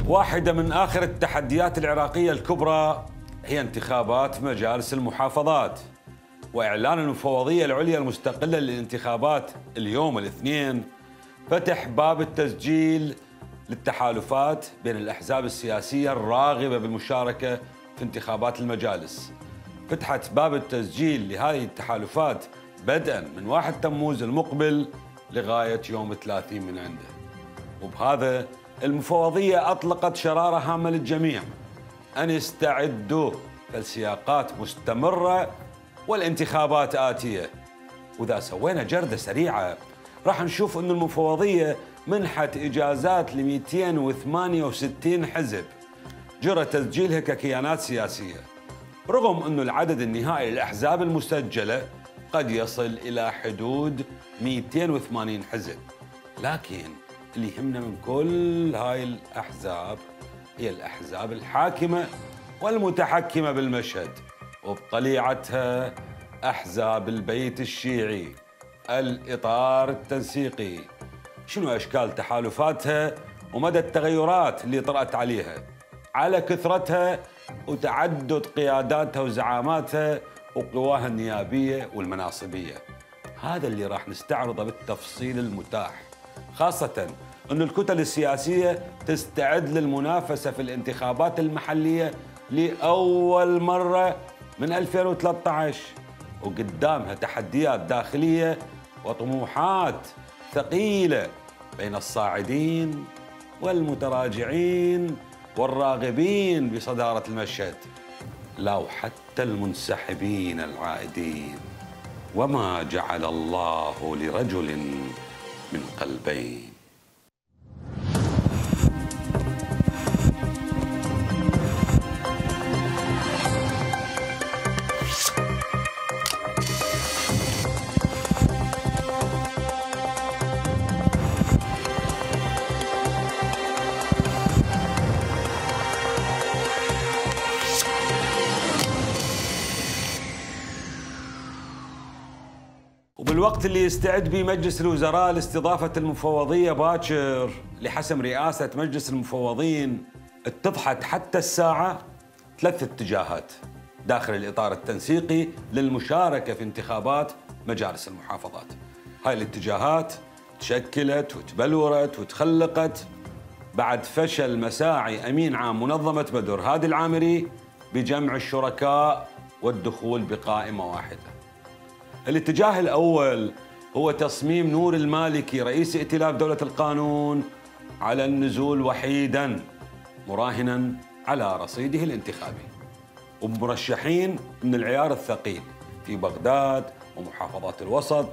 واحدة من آخر التحديات العراقية الكبرى هي انتخابات مجالس المحافظات، وإعلان المفوضية العليا المستقلة للانتخابات اليوم الاثنين فتح باب التسجيل للتحالفات بين الأحزاب السياسية الراغبة بالمشاركة في انتخابات المجالس. فتحت باب التسجيل لهذه التحالفات بدءا من 1 تموز المقبل لغاية يوم 30 من عنده. وبهذا المفوضية أطلقت شرارة هامة للجميع أن يستعدوا، فالسياقات مستمرة والانتخابات آتية. وإذا سوينا جردة سريعة راح نشوف أن المفوضية منحت إجازات ل 268 حزب جرى تسجيلها ككيانات سياسية، رغم أن العدد النهائي للأحزاب المسجلة قد يصل إلى حدود 280 حزب. لكن اللي يهمنا من كل هاي الأحزاب هي الأحزاب الحاكمة والمتحكمة بالمشهد، وبطليعتها أحزاب البيت الشيعي، الإطار التنسيقي. شنو أشكال تحالفاتها ومدى التغيرات اللي طرأت عليها على كثرتها وتعدد قياداتها وزعاماتها وقواها النيابية والمناصبية؟ هذا اللي راح نستعرضه بالتفصيل المتاح، خاصة أن الكتل السياسية تستعد للمنافسة في الانتخابات المحلية لأول مرة من 2013، وقدامها تحديات داخلية وطموحات ثقيلة بين الصاعدين والمتراجعين والراغبين بصدارة المشهد، لا وحتى المنسحبين العائدين. وما جعل الله لرجل من قلبين. وبالوقت اللي يستعد به مجلس الوزراء لاستضافة المفوضية باكر لحسم رئاسة مجلس المفوضين، اتضحت حتى الساعة 3 اتجاهات داخل الإطار التنسيقي للمشاركة في انتخابات مجالس المحافظات. هاي الاتجاهات تشكلت وتبلورت وتخلقت بعد فشل مساعي أمين عام منظمة بدر هادي العامري بجمع الشركاء والدخول بقائمة واحدة. الاتجاه الأول هو تصميم نور المالكي رئيس ائتلاف دولة القانون على النزول وحيداً مراهناً على رصيده الانتخابي وبمرشحين من العيار الثقيل في بغداد ومحافظات الوسط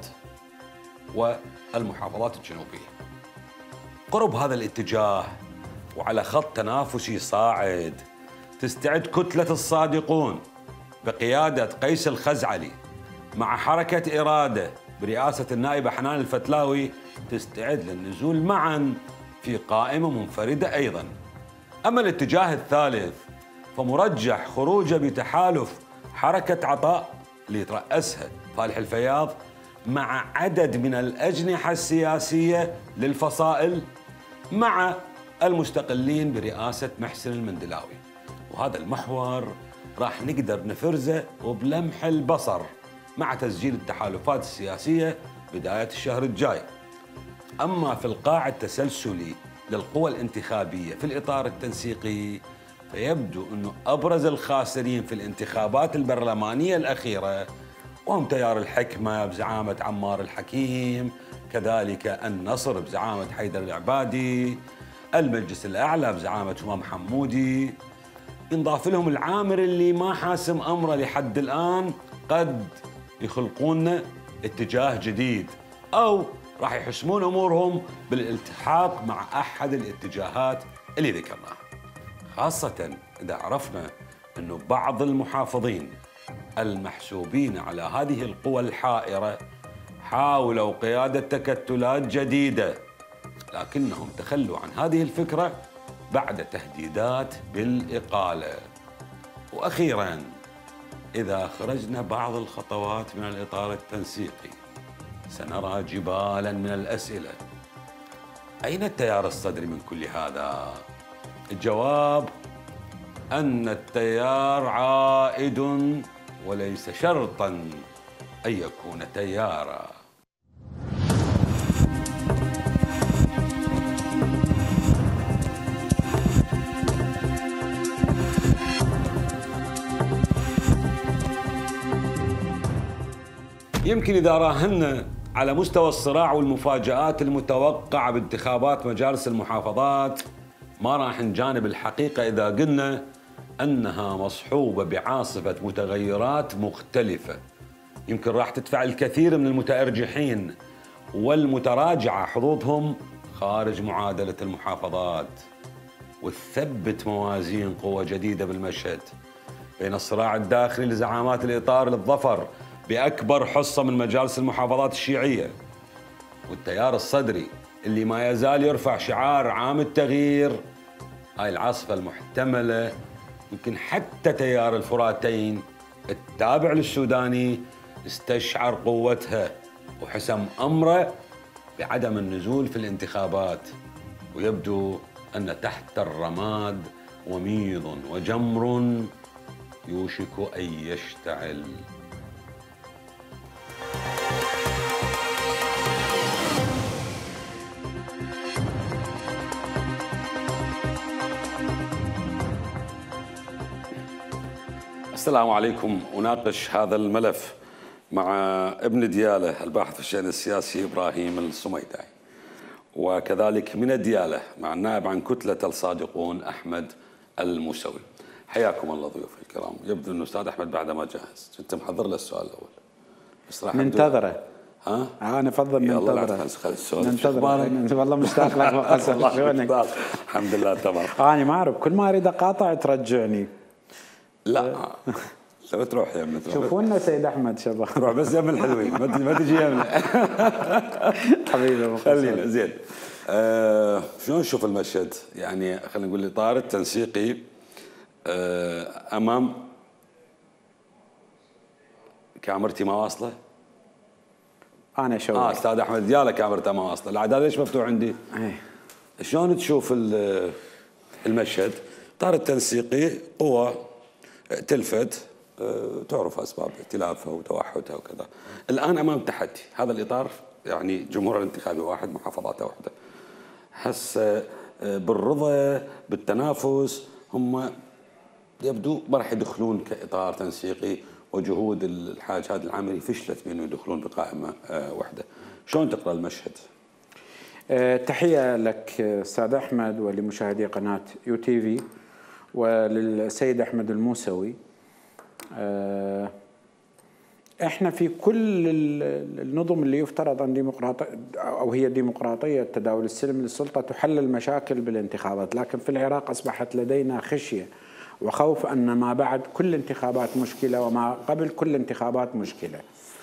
والمحافظات الجنوبية. قرب هذا الاتجاه وعلى خط تنافسي صاعد تستعد كتلة الصادقون بقيادة قيس الخزعلي مع حركة إرادة برئاسة النائبة حنان الفتلاوي تستعد للنزول معاً في قائمة منفردة أيضاً. أما الاتجاه الثالث فمرجح خروجه بتحالف حركة عطاء اللي يترأسها فالح الفياض مع عدد من الأجنحة السياسية للفصائل مع المستقلين برئاسة محسن المندلاوي. وهذا المحور راح نقدر نفرزه وبلمح البصر مع تسجيل التحالفات السياسية بداية الشهر الجاي. أما في القاع التسلسلي للقوى الانتخابية في الإطار التنسيقي فيبدو أنه أبرز الخاسرين في الانتخابات البرلمانية الأخيرة وهم تيار الحكمة بزعامة عمار الحكيم، كذلك النصر بزعامة حيدر العبادي، المجلس الأعلى بزعامة همام حمودي، ينضاف لهم العامر اللي ما حاسم أمره لحد الآن، قد يخلقون اتجاه جديد أو راح يحسمون أمورهم بالالتحاق مع أحد الاتجاهات اللي ذكرناها، خاصة إذا عرفنا أنه بعض المحافظين المحسوبين على هذه القوى الحائرة حاولوا قيادة تكتلات جديدة، لكنهم تخلوا عن هذه الفكرة بعد تهديدات بالإقالة. وأخيراً إذا خرجنا بعض الخطوات من الإطار التنسيقي سنرى جبالاً من الأسئلة. أين التيار الصدري من كل هذا؟ الجواب أن التيار عائد وليس شرطا أن يكون تيارا. يمكن إذا راهنا على مستوى الصراع والمفاجآت المتوقعة بانتخابات مجالس المحافظات ما راح نجانب الحقيقة إذا قلنا أنها مصحوبة بعاصفة متغيرات مختلفة يمكن راح تدفع الكثير من المتأرجحين والمتراجعة حظوظهم خارج معادلة المحافظات، وتثبت موازين قوة جديدة بالمشهد بين الصراع الداخلي لزعامات الإطار للظفر بأكبر حصة من مجالس المحافظات الشيعية، والتيار الصدري اللي ما يزال يرفع شعار عام التغيير. هاي العاصفة المحتملة يمكن حتى تيار الفراتين التابع للسوداني استشعر قوتها وحسم أمره بعدم النزول في الانتخابات، ويبدو أن تحت الرماد وميض وجمر يوشك أن يشتعل. السلام عليكم. أناقش هذا الملف مع ابن ديالة الباحث في الشأن السياسي إبراهيم السميداعي، وكذلك من ديالة مع النائب عن كتلة الصادقون أحمد الموسوي. حياكم الله ضيوف الكرام. يبدو أن الأستاذ أحمد بعد ما جاهز، كنت محضر له السؤال الأول بس راح ننتظره. ها؟ أنا أفضل ننتظره. ننتظره والله مشتاق لك. الحمد لله تمام. أنا ما أعرف، كل ما أريد أقاطع ترجعني. لا لو تروح يمنا شوفونا سيد أحمد شباب. روح بس يم الحلوين ما تجي يمنا. حبيبي خلينا زين. شلون نشوف المشهد؟ يعني خلينا نقول الإطار التنسيقي أمام كاميرتي ما واصلة؟ أنا شوف أستاذ أحمد ديالة كاميرته ما واصلة، الإعداد ليش مفتوح عندي؟ شلون تشوف المشهد؟ الإطار التنسيقي قوة تلفت تعرف أسباب ائتلافها وتوحدها وكذا، الآن أمام تحدي. هذا الإطار يعني جمهور الانتخابي واحد، محافظاته واحدة، حس بالرضا بالتنافس، هم يبدو ما راح يدخلون كإطار تنسيقي، وجهود الحاج هادي العامري فشلت بأنه يدخلون بقائمة واحدة. شلون تقرأ المشهد؟ تحية لك أستاذ أحمد ولمشاهدي قناة يو تي في وللسيد أحمد الموسوي. احنا في كل النظم اللي يفترض ان ديمقراطيه او هي ديمقراطيه تداول السلم للسلطه تحل المشاكل بالانتخابات، لكن في العراق اصبحت لدينا خشيه وخوف ان ما بعد كل انتخابات مشكله وما قبل كل انتخابات مشكله.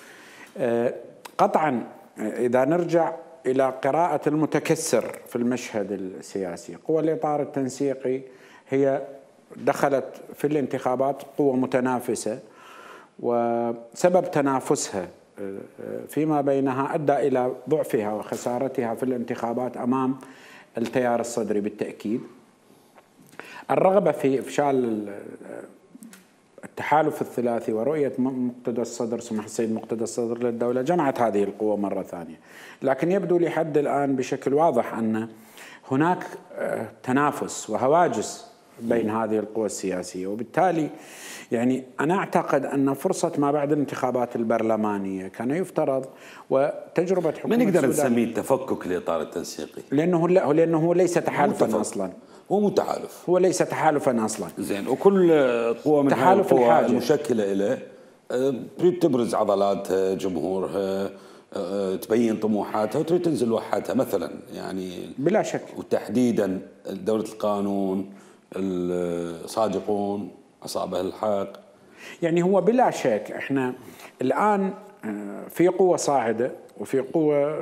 قطعا اذا نرجع الى قراءه المتكسر في المشهد السياسي، قوى الاطار التنسيقي هي دخلت في الانتخابات قوة متنافسة، وسبب تنافسها فيما بينها أدى إلى ضعفها وخسارتها في الانتخابات أمام التيار الصدري بالتأكيد. الرغبة في إفشال التحالف الثلاثي ورؤية مقتدى الصدر، سماحة السيد مقتدى الصدر للدولة، جمعت هذه القوة مرة ثانية، لكن يبدو لحد الآن بشكل واضح أن هناك تنافس وهواجس بين هذه القوى السياسية، وبالتالي يعني أنا أعتقد أن فرصة ما بعد الانتخابات البرلمانية كان يفترض وتجربة حكومة ما نقدر نسميه التفكك الإطار التنسيقي، لأنه ليس تحالفا أصلا. هو مو تحالف، هو ليس تحالفا أصلا. زين، وكل قوة من تحالف القوى المشكلة له تريد تبرز عضلاتها، جمهورها، تبين طموحاتها وتريد تنزل وحدها مثلا، يعني بلا شك، وتحديدا دولة القانون، الصادقون، أصابه الحق. يعني هو بلا شك احنا الآن في قوة صاعدة وفي قوة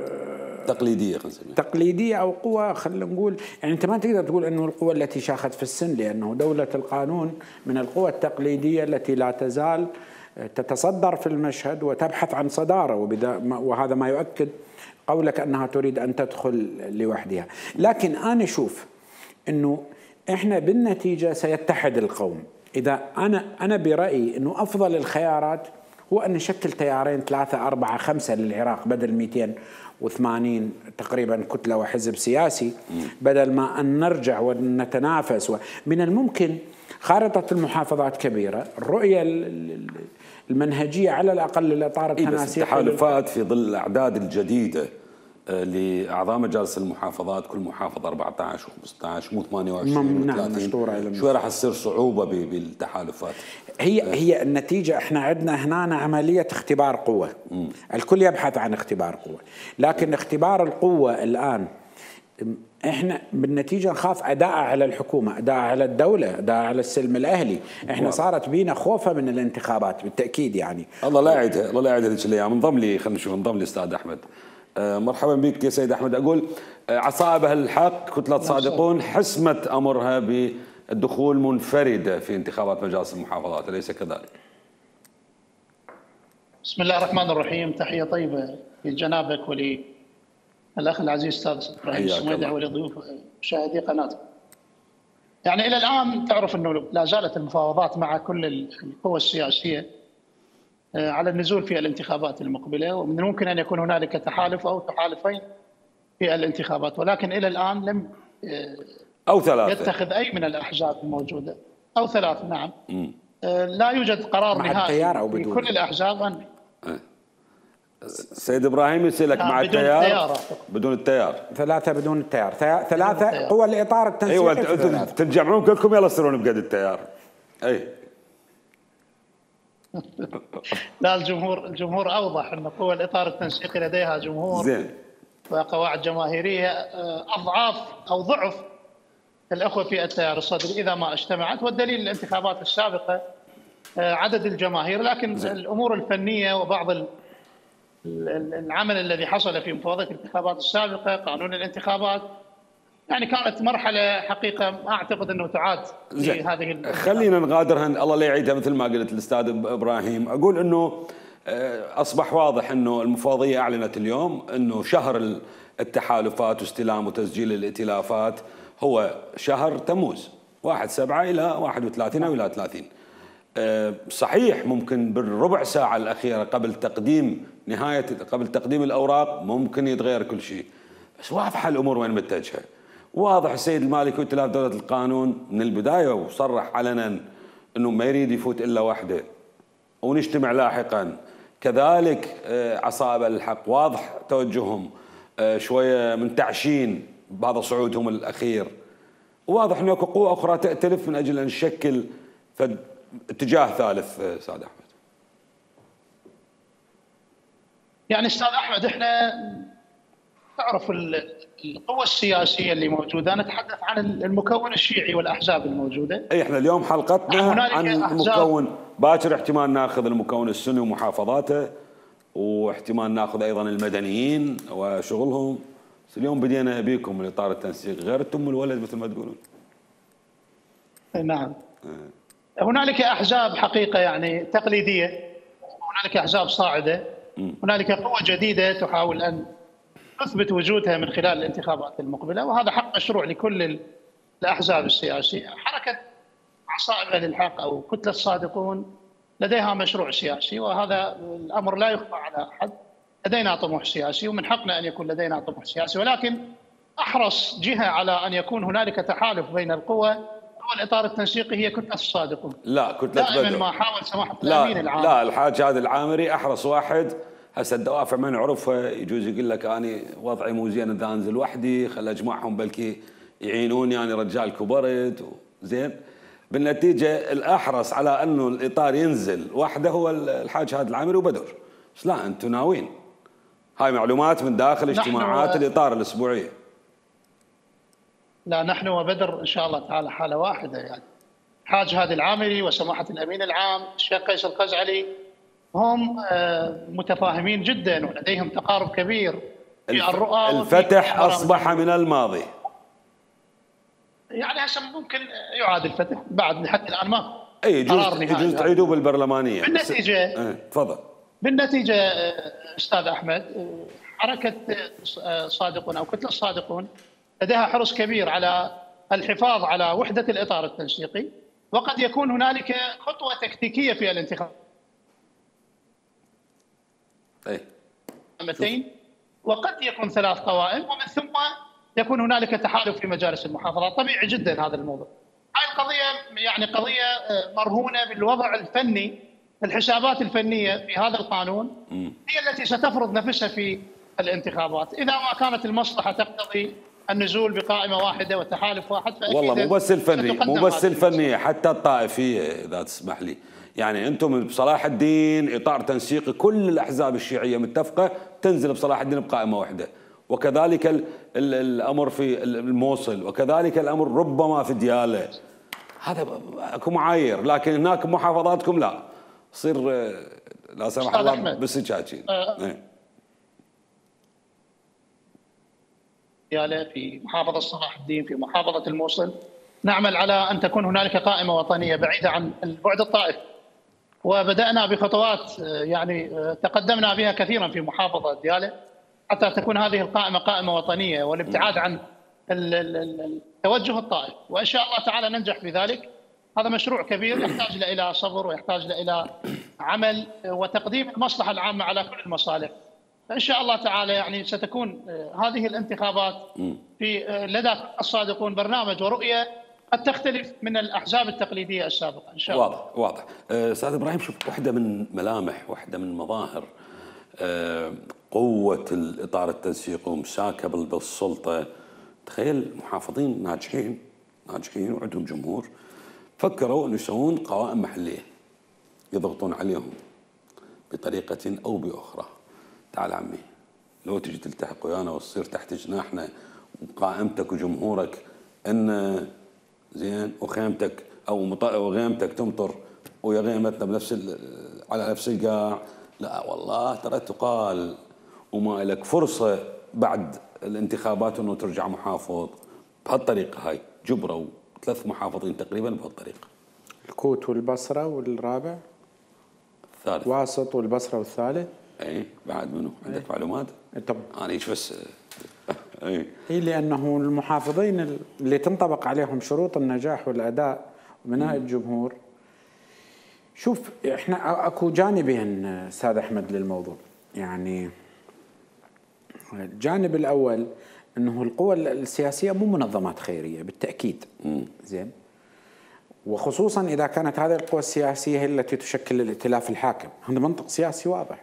تقليدية أو قوة، خلينا نقول يعني أنت ما تقدر تقول أنه القوة التي شاخت في السن، لأنه دولة القانون من القوى التقليدية التي لا تزال تتصدر في المشهد وتبحث عن صدارة، وهذا ما يؤكد قولك أنها تريد أن تدخل لوحدها. لكن أنا أشوف أنه احنا بالنتيجه سيتحد القوم. اذا انا برايي انه افضل الخيارات هو ان نشكل تيارين 3 4 5 للعراق بدل 280 تقريبا كتله وحزب سياسي، بدل ما ان نرجع ونتنافس. ومن الممكن خارطه المحافظات كبيره، الرؤيه المنهجيه على الاقل للاطار التناسيقي. بس التحالفات في ظل الاعداد الجديده لاعضاء مجالس المحافظات، كل محافظه 14 و15 مو 28 و30، شوي راح تصير صعوبه بالتحالفات. هي النتيجه احنا عندنا هنا عمليه اختبار قوه. الكل يبحث عن اختبار قوه، لكن اختبار القوه الان احنا بالنتيجه نخاف اداء على الحكومه، اداء على الدوله، اداء على السلم الاهلي. احنا صارت بينا خوفه من الانتخابات بالتاكيد يعني. الله لا يعيدها، الله لا يعيدها هذيك الايام. انضم لي، خلينا نشوف، انضم لي استاذ احمد. مرحبا بك يا سيد احمد. اقول عصائب اهل الحق كتله صادقون حسمت امرها بالدخول منفرده في انتخابات مجالس المحافظات، اليس كذلك؟ بسم الله الرحمن الرحيم. تحيه طيبه لجنابك وللاخ العزيز استاذ ابراهيم السميدع ولضيوف مشاهدي قناتك. يعني الى الان تعرف انه لا زالت المفاوضات مع كل القوى السياسيه على النزول في الانتخابات المقبله، ومن الممكن ان يكون هنالك تحالف او تحالفين في الانتخابات، ولكن الى الان لم او ثلاثه يتخذ اي من الاحزاب الموجوده او ثلاث. نعم. لا يوجد قرار نهائي في كل الاحزاب. سيد ابراهيم يسألك مع التيار بدون التيار. 3 بدون التيار، 3 قوى الاطار التنسيقي. ايوه تتجمعون كلكم يلا تصيرون بقد التيار. اي لا، الجمهور اوضح ان قوى الاطار التنسيقي لديها جمهور زين وقواعد جماهيريه اضعاف او ضعف الاخوه في التيار الصدري اذا ما اجتمعت، والدليل الانتخابات السابقه عدد الجماهير، لكن زين. الامور الفنيه وبعض العمل الذي حصل في مفاوضات الانتخابات السابقه، قانون الانتخابات، يعني كانت مرحله حقيقه ما اعتقد انه تعاد في هذه. خلينا نغادرها، الله لا يعيدها مثل ما قلت الاستاذ ابراهيم. اقول انه اصبح واضح انه المفوضيه اعلنت اليوم انه شهر التحالفات واستلام وتسجيل الائتلافات هو شهر تموز 1/7 الى 31 او الى 30. صحيح ممكن بالربع ساعه الاخيره قبل تقديم الاوراق ممكن يتغير كل شيء، بس واضحه الامور وين متجهه. واضح السيد المالكي وائتلاف دوله القانون من البدايه وصرح علنا انه ما يريد يفوت الا وحده ونجتمع لاحقا. كذلك عصائب الحق واضح توجههم شويه من تعشين بعض صعودهم الاخير. واضح انه قوى اخرى تأتلف من اجل ان نشكل اتجاه ثالث. استاذ احمد، يعني استاذ احمد، احنا تعرف القوى السياسيه اللي موجوده، نتحدث عن المكون الشيعي والاحزاب الموجوده. اي احنا اليوم حلقتنا عن المكون، باكر احتمال ناخذ المكون السني ومحافظاته، واحتمال ناخذ ايضا المدنيين وشغلهم، بس اليوم بدينا بيكم من اطار التنسيق غير التم والولد مثل ما تقولون. نعم. هنالك احزاب حقيقه يعني تقليديه، هنالك احزاب صاعده، هنالك قوى جديده تحاول ان تثبت وجودها من خلال الانتخابات المقبله، وهذا حق مشروع لكل الاحزاب السياسيه. حركه عصائب اهل الحق او كتله الصادقون لديها مشروع سياسي، وهذا الامر لا يخفى على احد. لدينا طموح سياسي ومن حقنا ان يكون لدينا طموح سياسي، ولكن احرص جهه على ان يكون هنالك تحالف بين القوى هو الاطار التنسيقي، هي كتله الصادقون. لا، كتله بدر دائما ما حاول سماحه الامين العام. لا، الحاج هذا العامري احرص واحد. هسه الدوافع ما نعرفها، يجوز يقول لك انا وضعي مو زين اذا انزل وحدي، خل اجمعهم بلكي يعينوني، يعني رجال كبرت زين. بالنتيجه الاحرص على انه الاطار ينزل وحده هو الحاج هذا العامري وبدر. بس لا، انتم ناويين، هاي معلومات من داخل اجتماعات الاطار الاسبوعيه. لا، نحن وبدر ان شاء الله تعالى حاله واحده. يعني حاج هادي العامري وسماحه الامين العام الشيخ قيس القزعلي هم متفاهمين جدا ولديهم تقارب كبير في الرؤى. الفتح اصبح من الماضي، يعني هسه ممكن يعاد الفتح بعد، حتى الان ما يجوز تعيدوه بالبرلمانيه. بالنتيجه تفضل. بالنتيجه استاذ احمد، حركه صادقون او كتله الصادقون لديها حرص كبير على الحفاظ على وحدة الإطار التنسيقي، وقد يكون هنالك خطوة تكتيكية في الانتخابات وقد يكون 3 قوائم، ومن ثم يكون هنالك تحالف في مجالس المحافظات. طبيعي جدا هذا الموضوع. هاي القضية يعني قضية مرهونة بالوضع الفني، الحسابات الفنية في هذا القانون هي التي ستفرض نفسها في الانتخابات. إذا ما كانت المصلحة تقتضي النزول بقائمة واحدة وتحالف واحد، فأكيد والله مو بس الفني، مو بس الفنية، حتى الطائفية إذا تسمح لي. يعني أنتم بصلاح الدين إطار تنسيقي كل الأحزاب الشيعية متفقة تنزل بصلاح الدين بقائمة واحدة، وكذلك الأمر في الموصل، وكذلك الأمر ربما في ديالى. هذا اكو معايير، لكن هناك محافظاتكم لا، يصير لا سمح الله بالسكاكين. في محافظة صلاح الدين، في محافظة الموصل، نعمل على أن تكون هنالك قائمة وطنية بعيدة عن البعد الطائفي، وبدأنا بخطوات يعني تقدمنا بها كثيرا في محافظة ديالى حتى تكون هذه القائمة قائمة وطنية، والابتعاد عن التوجه الطائفي، وإن شاء الله تعالى ننجح في ذلك. هذا مشروع كبير يحتاج إلى صبر ويحتاج إلى عمل وتقديم المصلحة العامة على كل المصالح. فإن شاء الله تعالى يعني ستكون هذه الانتخابات في لدى الصادقون برنامج ورؤية قد تختلف من الأحزاب التقليدية السابقة إن شاء الله. واضح واضح. أستاذ إبراهيم، شوف، واحدة من ملامح، واحدة من مظاهر قوة الإطار التنسيقي ومساكة بالسلطة، تخيل محافظين ناجحين وعندهم جمهور فكروا أن يسوون قوائم محلية يضغطون عليهم بطريقة أو بأخرى. تعال عمي، لو تجي تلتحق ويانا وتصير تحت جناحنا وقائمتك وجمهورك ان زين، وخيمتك او غيمتك تمطر ويا غيمتنا بنفس على نفس القاع، لا والله ترى تقال وما لك فرصه بعد الانتخابات انه ترجع محافظ بهالطريقه. هاي جبروا 3 محافظين تقريبا بهالطريقه. الكوت والبصره والرابع الثالث، واسط والبصره والثالث. اي بعد منو عندك معلومات؟ طب انا ايش بس اي لانه المحافظين اللي تنطبق عليهم شروط النجاح والاداء وبناء الجمهور. شوف، احنا اكو جانبين استاذ احمد للموضوع. يعني الجانب الاول انه القوى السياسيه مو منظمات خيريه بالتاكيد، زين، وخصوصا اذا كانت هذه القوى السياسيه هي التي تشكل الائتلاف الحاكم، هذا منطق سياسي واضح.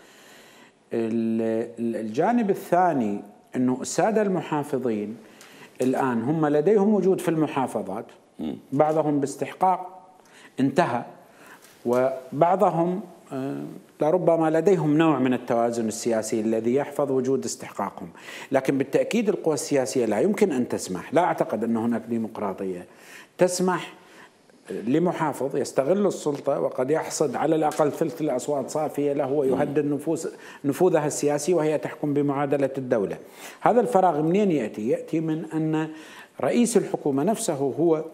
الجانب الثاني انه الساده المحافظين الان هم لديهم وجود في المحافظات، بعضهم باستحقاق انتهى، وبعضهم لربما لديهم نوع من التوازن السياسي الذي يحفظ وجود استحقاقهم. لكن بالتاكيد القوى السياسيه لا يمكن ان تسمح، لا اعتقد ان هناك ديمقراطيه تسمح لمحافظ يستغل السلطة وقد يحصد على الأقل ثلث الأصوات صافية له ويهدد نفوذها السياسي وهي تحكم بمعادلة الدولة. هذا الفراغ منين يأتي؟ يأتي من أن رئيس الحكومة نفسه هو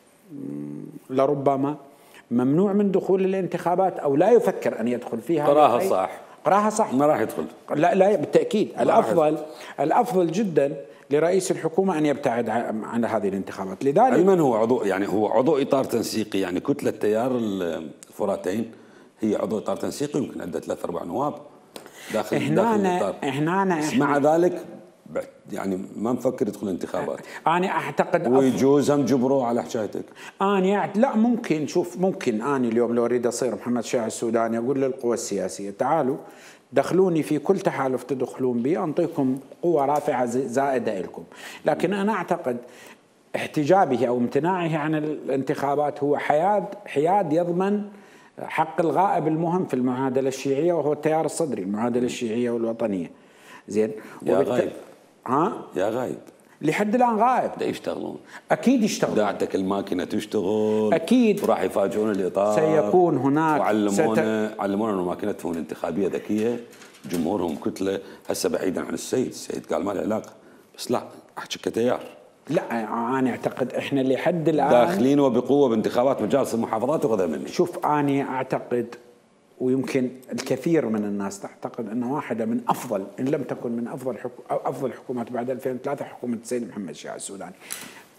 لربما ممنوع من دخول الانتخابات أو لا يفكر أن يدخل فيها. قراها صح، ما راح يدخل. لا بالتأكيد الأفضل جدا لرئيس الحكومة أن يبتعد عن هذه الانتخابات. لذلك علما هو عضو، يعني هو عضو إطار تنسيقي، يعني كتلة تيار الفراتين هي عضو إطار تنسيقي، يمكن عنده 3-4 نواب داخل الإطار. مع ذلك يعني ما مفكر يدخل انتخابات. أنا أعتقد ويجوز هم جبروا على حكايتك. لا ممكن. شوف، ممكن أنا اليوم لو أريد أصير محمد شاع السوداني أقول للقوى السياسية تعالوا دخلوني في كل تحالف تدخلون به، أنطيكم قوة رافعة زائدة لكم. لكن أنا أعتقد احتجابه أو امتناعه عن الانتخابات هو حياد يضمن حق الغائب المهم في المعادلة الشيعية، وهو التيار الصدري، المعادلة الشيعية والوطنية. زين، يا غايب يا غايب لحد الآن غائب. دا يشتغلون، أكيد يشتغلون. داعتك الماكينة تشتغل أكيد، وراح يفاجئون الإطار. سيكون هناك علمونا أنه ماكينتهم الانتخابية ذكية، جمهورهم كتلة. هسه بعيدا عن السيد قال ما له علاقة، بس لا أحكي كتيار. لا أنا أعتقد إحنا لحد الآن داخلين وبقوة بانتخابات مجالس المحافظات وغدا مني. شوف، أنا أعتقد ويمكن الكثير من الناس تعتقد أن واحدة من أفضل، إن لم تكن من أفضل حكومات بعد 2003 حكومة السيد محمد شاع السوداني.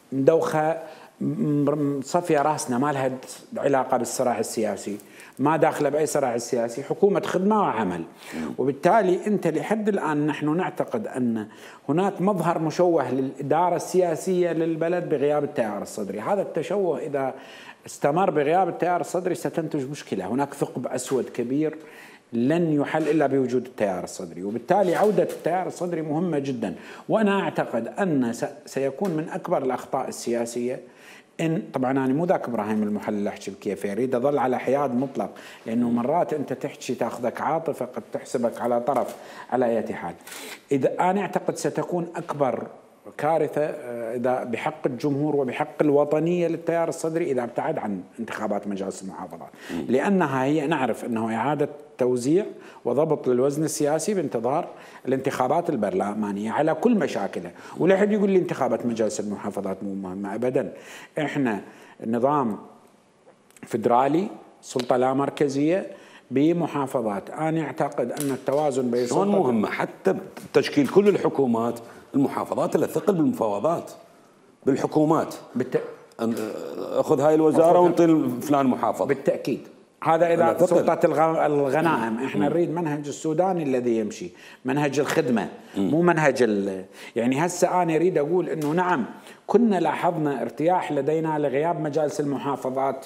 مدوخه مصفيه راسنا، ما لها علاقه بالصراع السياسي، ما داخله باي صراع سياسي، حكومه خدمه وعمل. وبالتالي انت لحد الان نحن نعتقد ان هناك مظهر مشوه للاداره السياسيه للبلد بغياب التيار الصدري. هذا التشوه اذا استمر بغياب التيار الصدري ستنتج مشكله، هناك ثقب اسود كبير لن يحل الا بوجود التيار الصدري، وبالتالي عوده التيار الصدري مهمه جدا. وانا اعتقد ان سيكون من اكبر الاخطاء السياسيه ان طبعا انا مو ذاك ابراهيم المحلل احكي بكيف، يريد اظل على حياد مطلق، لانه مرات انت تحكي تاخذك عاطفه قد تحسبك على طرف على اي حال. اذا انا اعتقد ستكون اكبر كارثه اذا بحق الجمهور وبحق الوطنيه للتيار الصدري اذا ابتعد عن انتخابات مجالس المحافظات، لانها هي نعرف انه اعاده توزيع وضبط للوزن السياسي بانتظار الانتخابات البرلمانيه على كل مشاكلها. ولا حد يقول لي انتخابات مجالس المحافظات مو مهمه ابدا، احنا نظام فدرالي، سلطه لا مركزيه بمحافظات. انا اعتقد ان التوازن بين شلون مهمه حتى تشكيل كل الحكومات، المحافظات لها ثقل بالمفاوضات بالحكومات. اخذ هاي الوزاره وانطي فلان محافظه. بالتاكيد هذا اذا سلطه الغنائم. احنا نريد منهج السوداني الذي يمشي، منهج الخدمه، مو منهج يعني هسه انا اريد اقول انه نعم كنا لاحظنا ارتياح لدينا لغياب مجالس المحافظات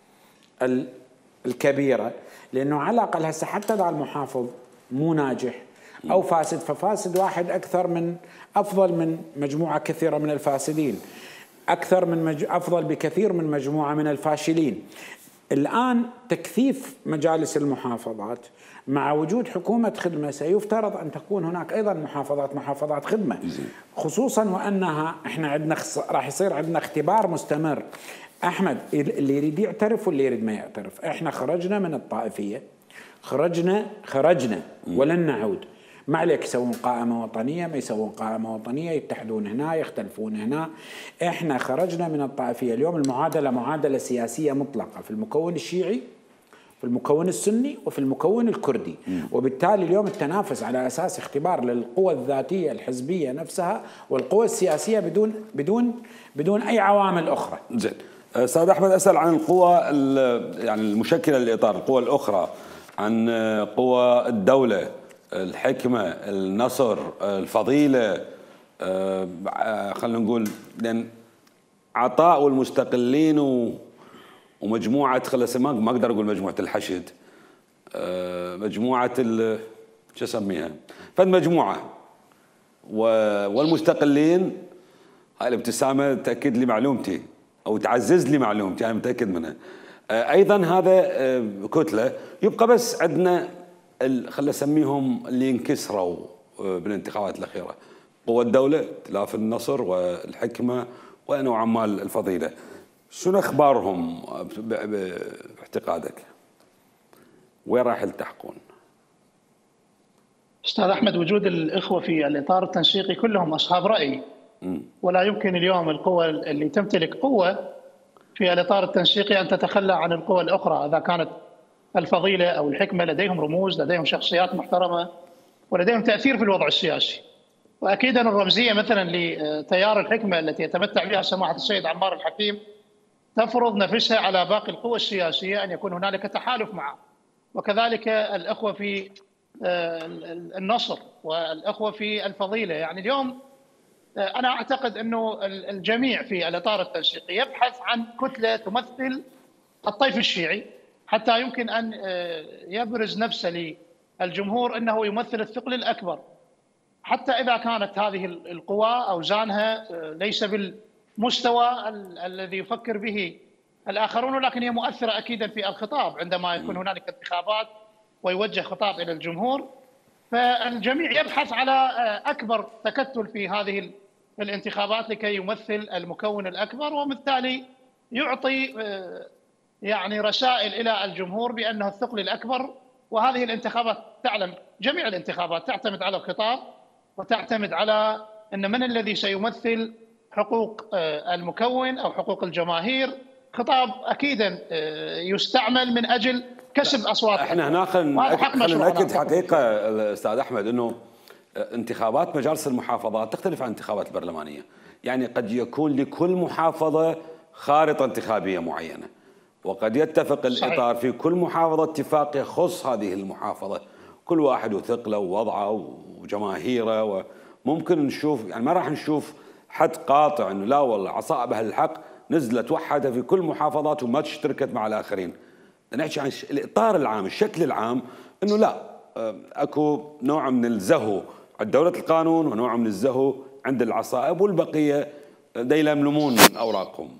الكبيره، لانه على الاقل هسه حتى اذا المحافظ مو ناجح او فاسد، ففاسد واحد افضل من مجموعه كثيره من الفاسدين، افضل بكثير من مجموعه من الفاشلين. الآن تكثيف مجالس المحافظات مع وجود حكومة خدمة سيفترض أن تكون هناك أيضا محافظات خدمة، خصوصا وأنها إحنا عندنا راح يصير عندنا اختبار مستمر. أحمد اللي يريد يعترف واللي يريد ما يعترف، إحنا خرجنا من الطائفية، خرجنا ولن نعود. ما عليك يسوون قائمة وطنية ما يسوون قائمة وطنية، يتحدون هنا يختلفون هنا. احنا خرجنا من الطائفية. اليوم المعادلة معادلة سياسية مطلقة في المكون الشيعي، في المكون السني، وفي المكون الكردي. وبالتالي اليوم التنافس على أساس اختبار للقوى الذاتية الحزبية نفسها والقوى السياسية بدون أي عوامل أخرى. زين أستاذ أحمد، أسأل عن القوى يعني المشكلة للإطار، القوى الأخرى، عن قوى الدولة، الحكمة، النصر، الفضيلة، خلينا نقول، لأن عطاء والمستقلين ومجموعة ما أقدر أقول مجموعة الحشد، مجموعة شو أسميها، فالمجموعة والمستقلين. هاي الابتسامة تأكد لي معلومتي أو تعزز لي معلومتي، أنا متأكد منها. أيضا هذا كتلة. يبقى بس عندنا خلينا نسميهم اللي انكسروا بالانتخابات الأخيرة، قوى الدولة، ائتلاف النصر والحكمة ونوعا ما الفضيلة. شنو أخبارهم باعتقادك؟ وين راح يلتحقون؟ أستاذ أحمد، وجود الإخوة في الإطار التنسيقي كلهم أصحاب رأي، ولا يمكن اليوم القوى اللي تمتلك قوة في الإطار التنسيقي أن تتخلى عن القوى الأخرى. إذا كانت الفضيلة أو الحكمة لديهم رموز، لديهم شخصيات محترمة، ولديهم تأثير في الوضع السياسي. وأكيد أن الرمزية مثلا لتيار الحكمة التي يتمتع بها سماحة السيد عمار الحكيم تفرض نفسها على باقي القوى السياسية أن يكون هنالك تحالف معه، وكذلك الأخوة في النصر والأخوة في الفضيلة. يعني اليوم أنا أعتقد أنه الجميع في الإطار التنسيقي يبحث عن كتلة تمثل الطيف الشيعي، حتى يمكن أن يبرز نفسه للجمهور أنه يمثل الثقل الأكبر، حتى إذا كانت هذه القوى أوزانها ليس بالمستوى الذي يفكر به الآخرون، ولكن هي مؤثرة أكيدا في الخطاب عندما يكون هنالك انتخابات ويوجه خطاب إلى الجمهور. فالجميع يبحث على أكبر تكتل في هذه الانتخابات لكي يمثل المكون الأكبر، وبالتالي يعطي يعني رسائل إلى الجمهور بأنه الثقل الأكبر. وهذه الانتخابات تعلم، جميع الانتخابات تعتمد على الخطاب وتعتمد على أن من الذي سيمثل حقوق المكون أو حقوق الجماهير. خطاب أكيدا يستعمل من أجل كسب أصوات. احنا هنا خلينا نأكد حقيقة أستاذ أحمد، أنه انتخابات مجالس المحافظات تختلف عن الانتخابات البرلمانية. يعني قد يكون لكل محافظة خارطة انتخابية معينة، وقد يتفق الإطار في كل محافظة اتفاق يخص هذه المحافظة، كل واحد وثقله ووضعه وجماهيره. وممكن نشوف، يعني ما راح نشوف حد قاطع انه لا والله عصائب اهل الحق نزلت وحدها في كل محافظات وما اشتركت مع الاخرين. نحكي عن الاطار العام، الشكل العام، انه لا، اكو نوع من الزهو عند دولة القانون ونوع من الزهو عند العصائب، والبقية دا يلملمون اوراقهم.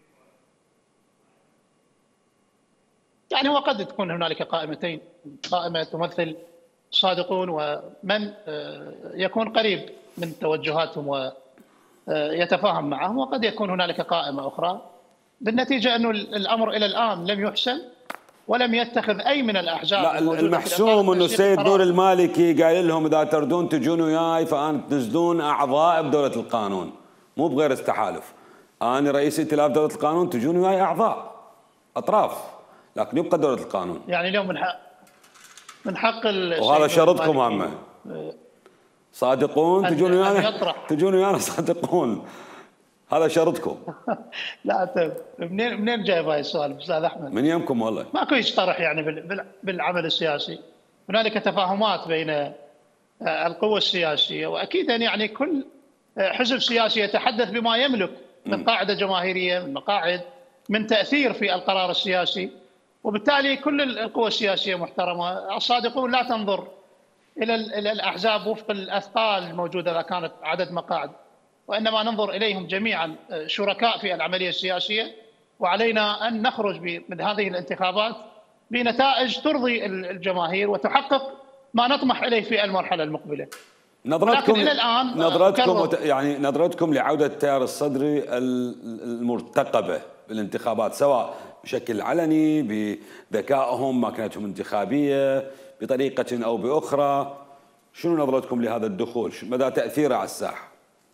يعني وقد تكون هنالك قائمتين، قائمة تمثل الصادقون ومن يكون قريب من توجهاتهم ويتفاهم معهم، وقد يكون هنالك قائمة أخرى. بالنتيجة أنه الأمر إلى الآن لم يحسم ولم يتخذ أي من الأحزاب. لا، المحسوم أنه السيد نور المالكي قال لهم إذا تردون تجون وياي فأن تنزلون أعضاء بدولة القانون، مو بغير استحالف. أنا رئيس ائتلاف دولة القانون، تجون وياي أعضاء أطراف، لكن يبقى دولة القانون. يعني اليوم من حق وهذا شرطكم هم صادقون، تجون ويانا صادقون، هذا شرطكم. لا منين جايب هاي السؤال استاذ احمد؟ من يمكم والله. ماكو يشطرح يعني بالعمل السياسي. هنالك تفاهمات بين القوى السياسيه، واكيد يعني كل حزب سياسي يتحدث بما يملك من قاعده جماهيريه، من مقاعد، من تاثير في القرار السياسي، وبالتالي كل القوى السياسيه محترمه. الصادقون لا تنظر الى الاحزاب وفق الاثقال الموجوده اذا كانت عدد مقاعد، وانما ننظر اليهم جميعا شركاء في العمليه السياسيه، وعلينا ان نخرج من هذه الانتخابات بنتائج ترضي الجماهير وتحقق ما نطمح اليه في المرحله المقبله. نظرتكم الى الان نظرتكم لعوده التيار الصدري المرتقبه بالانتخابات، سواء بشكل علني بذكائهم، ماكينتهم الانتخابيه، بطريقه او باخرى، شنو نظرتكم لهذا الدخول؟ مدى تاثيره على الساحه؟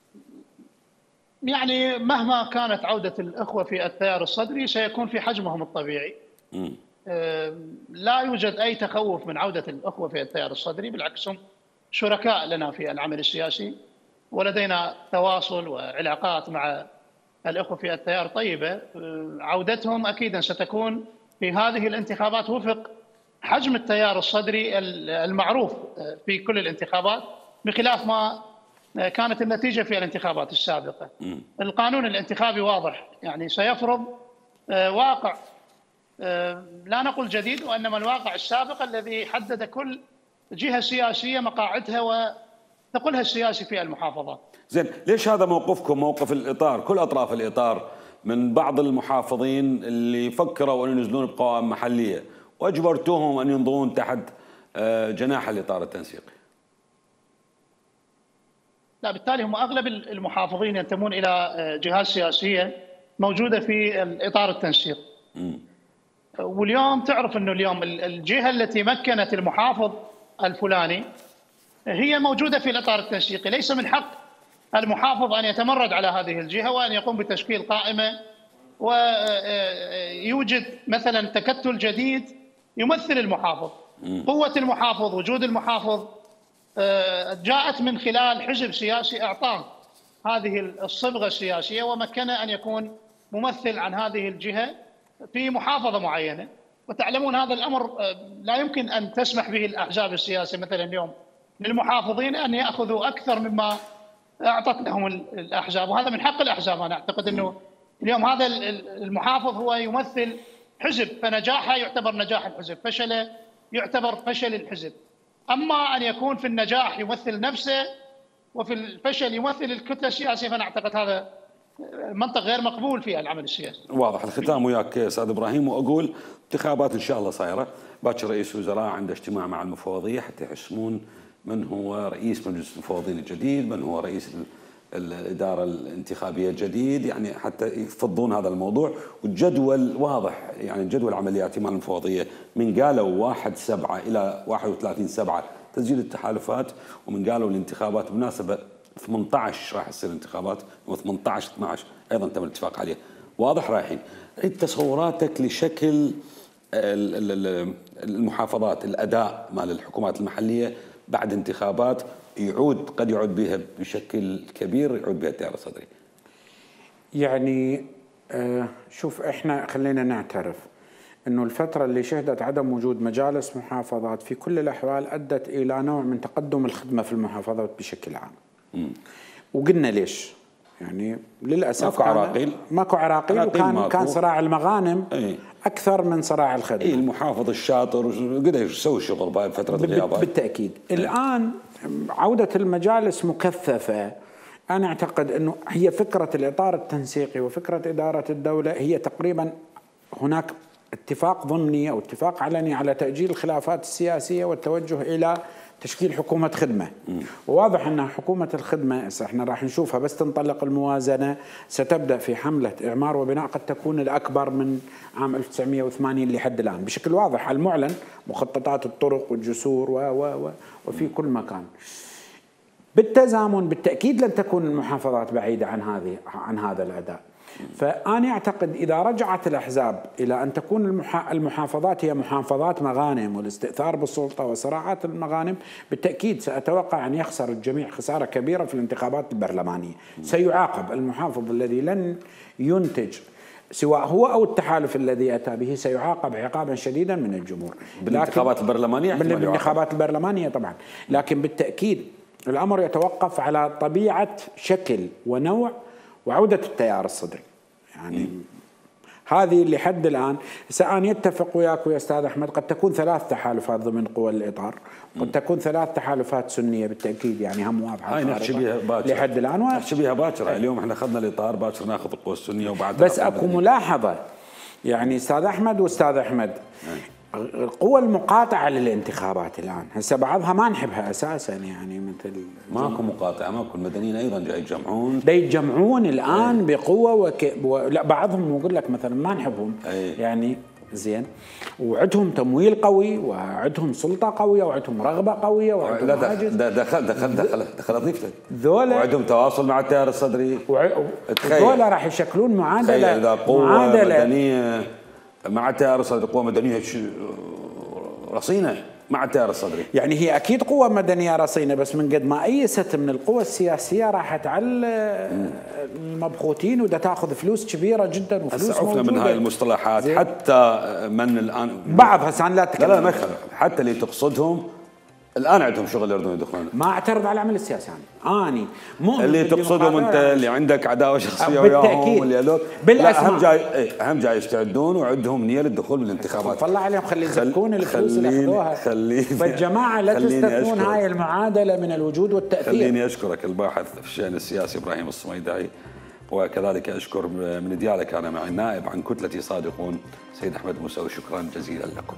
يعني مهما كانت عودة الأخوة في التيار الصدري سيكون في حجمهم الطبيعي. لا يوجد أي تخوف من عودة الأخوة في التيار الصدري، بالعكس هم شركاء لنا في العمل السياسي، ولدينا تواصل وعلاقات مع الأخوة في التيار طيبة. عودتهم أكيدا ستكون في هذه الانتخابات وفق حجم التيار الصدري المعروف في كل الانتخابات، بخلاف ما كانت النتيجة في الانتخابات السابقة. القانون الانتخابي واضح، يعني سيفرض واقع لا نقول جديد، وإنما الواقع السابق الذي حدد كل جهة سياسية مقاعدها وثقلها السياسي في المحافظات. زين، ليش هذا موقفكم، موقف الإطار، كل أطراف الإطار، من بعض المحافظين اللي فكروا أن ينزلون بقوائم محلية وأجبرتوهم أن ينضون تحت جناح الإطار التنسيقي؟ لا، بالتالي هم أغلب المحافظين ينتمون إلى جهات سياسية موجودة في الإطار التنسيق. واليوم تعرف أنه اليوم الجهة التي مكنت المحافظ الفلاني هي موجودة في الإطار التنسيقي. ليس من حق المحافظ أن يتمرد على هذه الجهة وأن يقوم بتشكيل قائمة ويوجد مثلا تكتل جديد يمثل المحافظ. قوة المحافظ، وجود المحافظ جاءت من خلال حزب سياسي أعطاه هذه الصبغة السياسية ومكنه أن يكون ممثل عن هذه الجهة في محافظة معينة. وتعلمون هذا الأمر لا يمكن أن تسمح به الأحزاب السياسية مثلا اليوم للمحافظين أن يأخذوا أكثر مما أعطت لهم الأحزاب، وهذا من حق الأحزاب. أنا أعتقد أنه اليوم هذا المحافظ هو يمثل حزب، فنجاحه يعتبر نجاح الحزب، فشله يعتبر فشل الحزب. أما أن يكون في النجاح يمثل نفسه وفي الفشل يمثل الكتلة السياسية، فأنا أعتقد هذا منطق غير مقبول في العمل السياسي. واضح. الختام وياك استاذ ابراهيم، واقول انتخابات ان شاء الله صايره، باكر رئيس الوزراء عنده اجتماع مع المفوضيه حتى يحسمون من هو رئيس مجلس المفوضين الجديد، من هو رئيس الاداره الانتخابيه الجديد، يعني حتى يفضون هذا الموضوع. والجدول واضح، يعني الجدول العملياتي مع المفوضيه من قالوا 1/7 الى 31/7 تسجيل التحالفات، ومن قالوا الانتخابات بالمناسبه 18 راح تصير انتخابات، و18 12 ايضا تم الاتفاق عليه. واضح رايحين. عيد تصوراتك لشكل المحافظات، الاداء مال الحكومات المحليه بعد انتخابات، قد يعود بها بشكل كبير، يعود بها التيار الصدري؟ يعني شوف، احنا خلينا نعترف انه الفترة اللي شهدت عدم وجود مجالس محافظات في كل الاحوال ادت الى نوع من تقدم الخدمة في المحافظات بشكل عام. وقلنا ليش؟ يعني للاسف ماكو عراقيل وكان صراع المغانم اكثر من صراع الخدمة. المحافظ الشاطر قدر يسوي شغل بهاي فترة الغيابات. بالتأكيد. الآن عودة المجالس مكثفة. أنا أعتقد أنه هي فكرة الإطار التنسيقي وفكرة إدارة الدولة هي تقريبا هناك اتفاق ضمني أو اتفاق علني على تأجيل الخلافات السياسية والتوجه إلى تشكيل حكومة خدمة. وواضح أن حكومة الخدمة احنا راح نشوفها بس تنطلق الموازنة، ستبدأ في حملة إعمار وبناء قد تكون الأكبر من عام 1980 لحد الآن بشكل واضح المعلن، مخططات الطرق والجسور وفي كل مكان. بالتزامن بالتأكيد لن تكون المحافظات بعيدة عن هذا الأداء. فأنا أعتقد إذا رجعت الأحزاب إلى أن تكون المحافظات هي محافظات مغانم والاستئثار بالسلطة وصراعات المغانم، بالتأكيد سأتوقع أن يخسر الجميع خسارة كبيرة في الانتخابات البرلمانية. سيعاقب المحافظ الذي لن ينتج سواء هو أو التحالف الذي أتى به، سيعاقب عقابا شديدا من الجمهور. بالانتخابات البرلمانية؟ بالانتخابات البرلمانية طبعا. لكن بالتأكيد الأمر يتوقف على طبيعة شكل ونوع وعودة التيار الصدري. يعني هذه لحد الآن سأن يتفق وياك ويا أستاذ أحمد، قد تكون 3 تحالفات ضمن قوى الإطار، قد تكون 3 تحالفات سنية بالتأكيد، يعني هم واضحة. هاي نحكي بها باكر لحد الآن نحكي بها باكر. اليوم احنا أخذنا الإطار، باكر ناخذ القوى السنية وبعد. بس أكو ملاحظة يعني أستاذ أحمد وأستاذ أحمد، القوى المقاطعة للانتخابات الآن هسه بعضها ما نحبها أساسا، يعني مثل ماكو مقاطعة، ماكو المدنيين أيضا جاي يتجمعون الآن بقوة لا بعضهم يقول لك مثلا ما نحبهم يعني زين، وعندهم تمويل قوي وعندهم سلطة قوية وعندهم رغبة قوية وعندهم حاجز. دخل ضيفتك ذولا وعندهم تواصل مع التيار الصدري. ذولا راح يشكلون معادلة. إذا قوة مدنية مع التيار الصدري، قوة مدنية رصينة مع التيار الصدري، يعني هي أكيد قوة مدنية رصينة، بس من قد ما أيست من القوى السياسية راحت على المبخوتين ودا تاخذ فلوس كبيرة جدا وفلوس عفنا من هاي المصطلحات. حتى من الآن بعض هسه لا تتكلم، لا حتى اللي تقصدهم الآن عندهم شغل يردون يدخلون. ما اعترض على العمل السياسي أنا مؤمن اللي تقصدهم أنت اللي عندك عداوة شخصية وياهم اللي هلوك بالأسماء. أهم جاي يستعدون وعندهم نية للدخول بالانتخابات. فالله عليهم خلي يزكون الفلوس اللي أخذوها. فالجماعة لا تستثنون هاي المعادلة من الوجود والتأثير. خليني أشكرك الباحث في الشأن السياسي إبراهيم الصميداعي، وكذلك أشكر من ديالك كان معي النائب عن كتلة صادقون سيد أحمد موسوي. شكرا جزيلا لكم.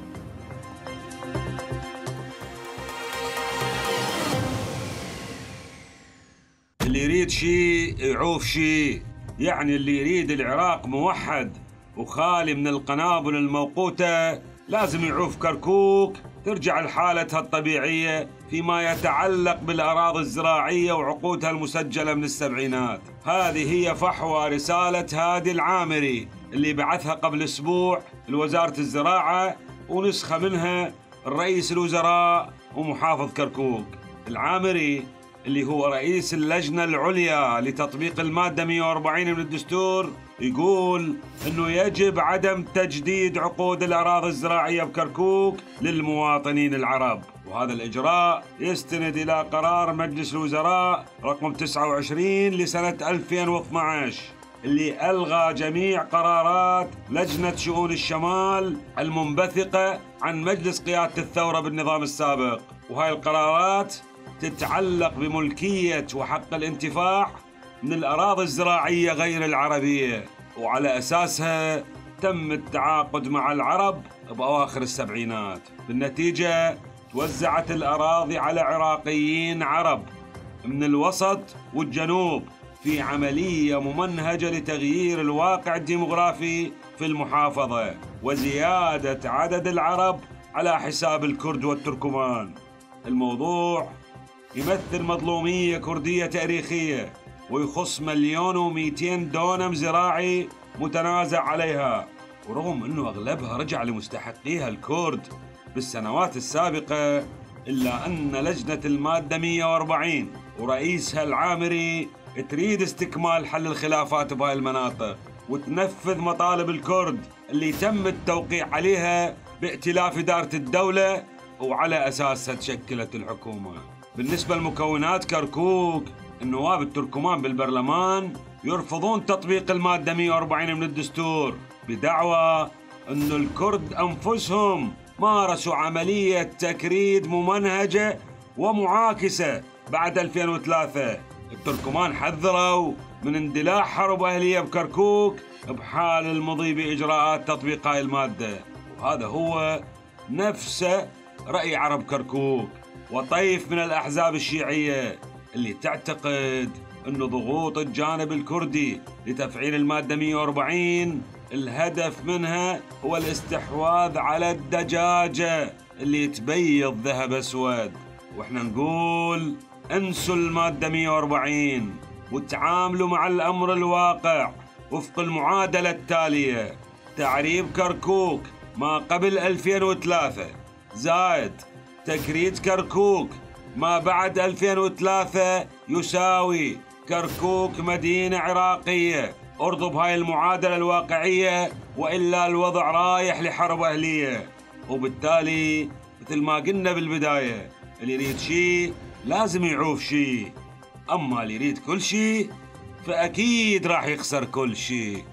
اللي يريد شيء يعوف شيء، يعني اللي يريد العراق موحد وخالي من القنابل الموقوتة لازم يعوف كركوك ترجع لحالتها الطبيعية فيما يتعلق بالأراضي الزراعية وعقودها المسجلة من السبعينات. هذه هي فحوى رسالة هادي العامري اللي بعثها قبل أسبوع لوزارة الزراعة، ونسخة منها الرئيس الوزراء ومحافظ كركوك. العامري اللي هو رئيس اللجنة العليا لتطبيق المادة 140 من الدستور يقول أنه يجب عدم تجديد عقود الأراضي الزراعية بكركوك للمواطنين العرب، وهذا الإجراء يستند إلى قرار مجلس الوزراء رقم 29 لسنة 2012 اللي ألغى جميع قرارات لجنة شؤون الشمال المنبثقة عن مجلس قيادة الثورة بالنظام السابق. وهاي القرارات تتعلق بملكية وحق الانتفاع من الأراضي الزراعية غير العربية، وعلى أساسها تم التعاقد مع العرب بأواخر السبعينات. بالنتيجة توزعت الأراضي على عراقيين عرب من الوسط والجنوب في عملية ممنهجة لتغيير الواقع الديمغرافي في المحافظة وزيادة عدد العرب على حساب الكرد والتركمان. الموضوع يمثل مظلومية كردية تاريخية ويخص 1,200,000 دونم زراعي متنازع عليها، ورغم أنه أغلبها رجع لمستحقيها الكرد بالسنوات السابقة إلا أن لجنة المادة 140 ورئيسها العامري تريد استكمال حل الخلافات بهاي المناطق وتنفذ مطالب الكرد اللي تم التوقيع عليها بائتلاف إدارة الدولة وعلى أساسها تشكلت الحكومة. بالنسبة لمكونات كركوك، النواب التركمان بالبرلمان يرفضون تطبيق المادة 140 من الدستور بدعوى أن الكرد أنفسهم مارسوا عملية تكريد ممنهجة ومعاكسة بعد 2003. التركمان حذروا من اندلاع حرب أهلية بكركوك بحال المضي بإجراءات تطبيق هاي المادة، وهذا هو نفسه رأي عرب كركوك وطيف من الأحزاب الشيعية اللي تعتقد أن ضغوط الجانب الكردي لتفعيل المادة 140 الهدف منها هو الاستحواذ على الدجاجة اللي تبيض ذهب أسود. وإحنا نقول انسوا المادة 140 وتعاملوا مع الأمر الواقع وفق المعادلة التالية: تعريب كركوك ما قبل 2003 زائد تكريد كركوك ما بعد 2003 يساوي كركوك مدينة عراقية. ارضوا بهاي المعادلة الواقعية وإلا الوضع رايح لحرب أهلية. وبالتالي مثل ما قلنا بالبداية، اللي يريد شيء لازم يعوف شيء، أما اللي يريد كل شيء فأكيد راح يخسر كل شيء.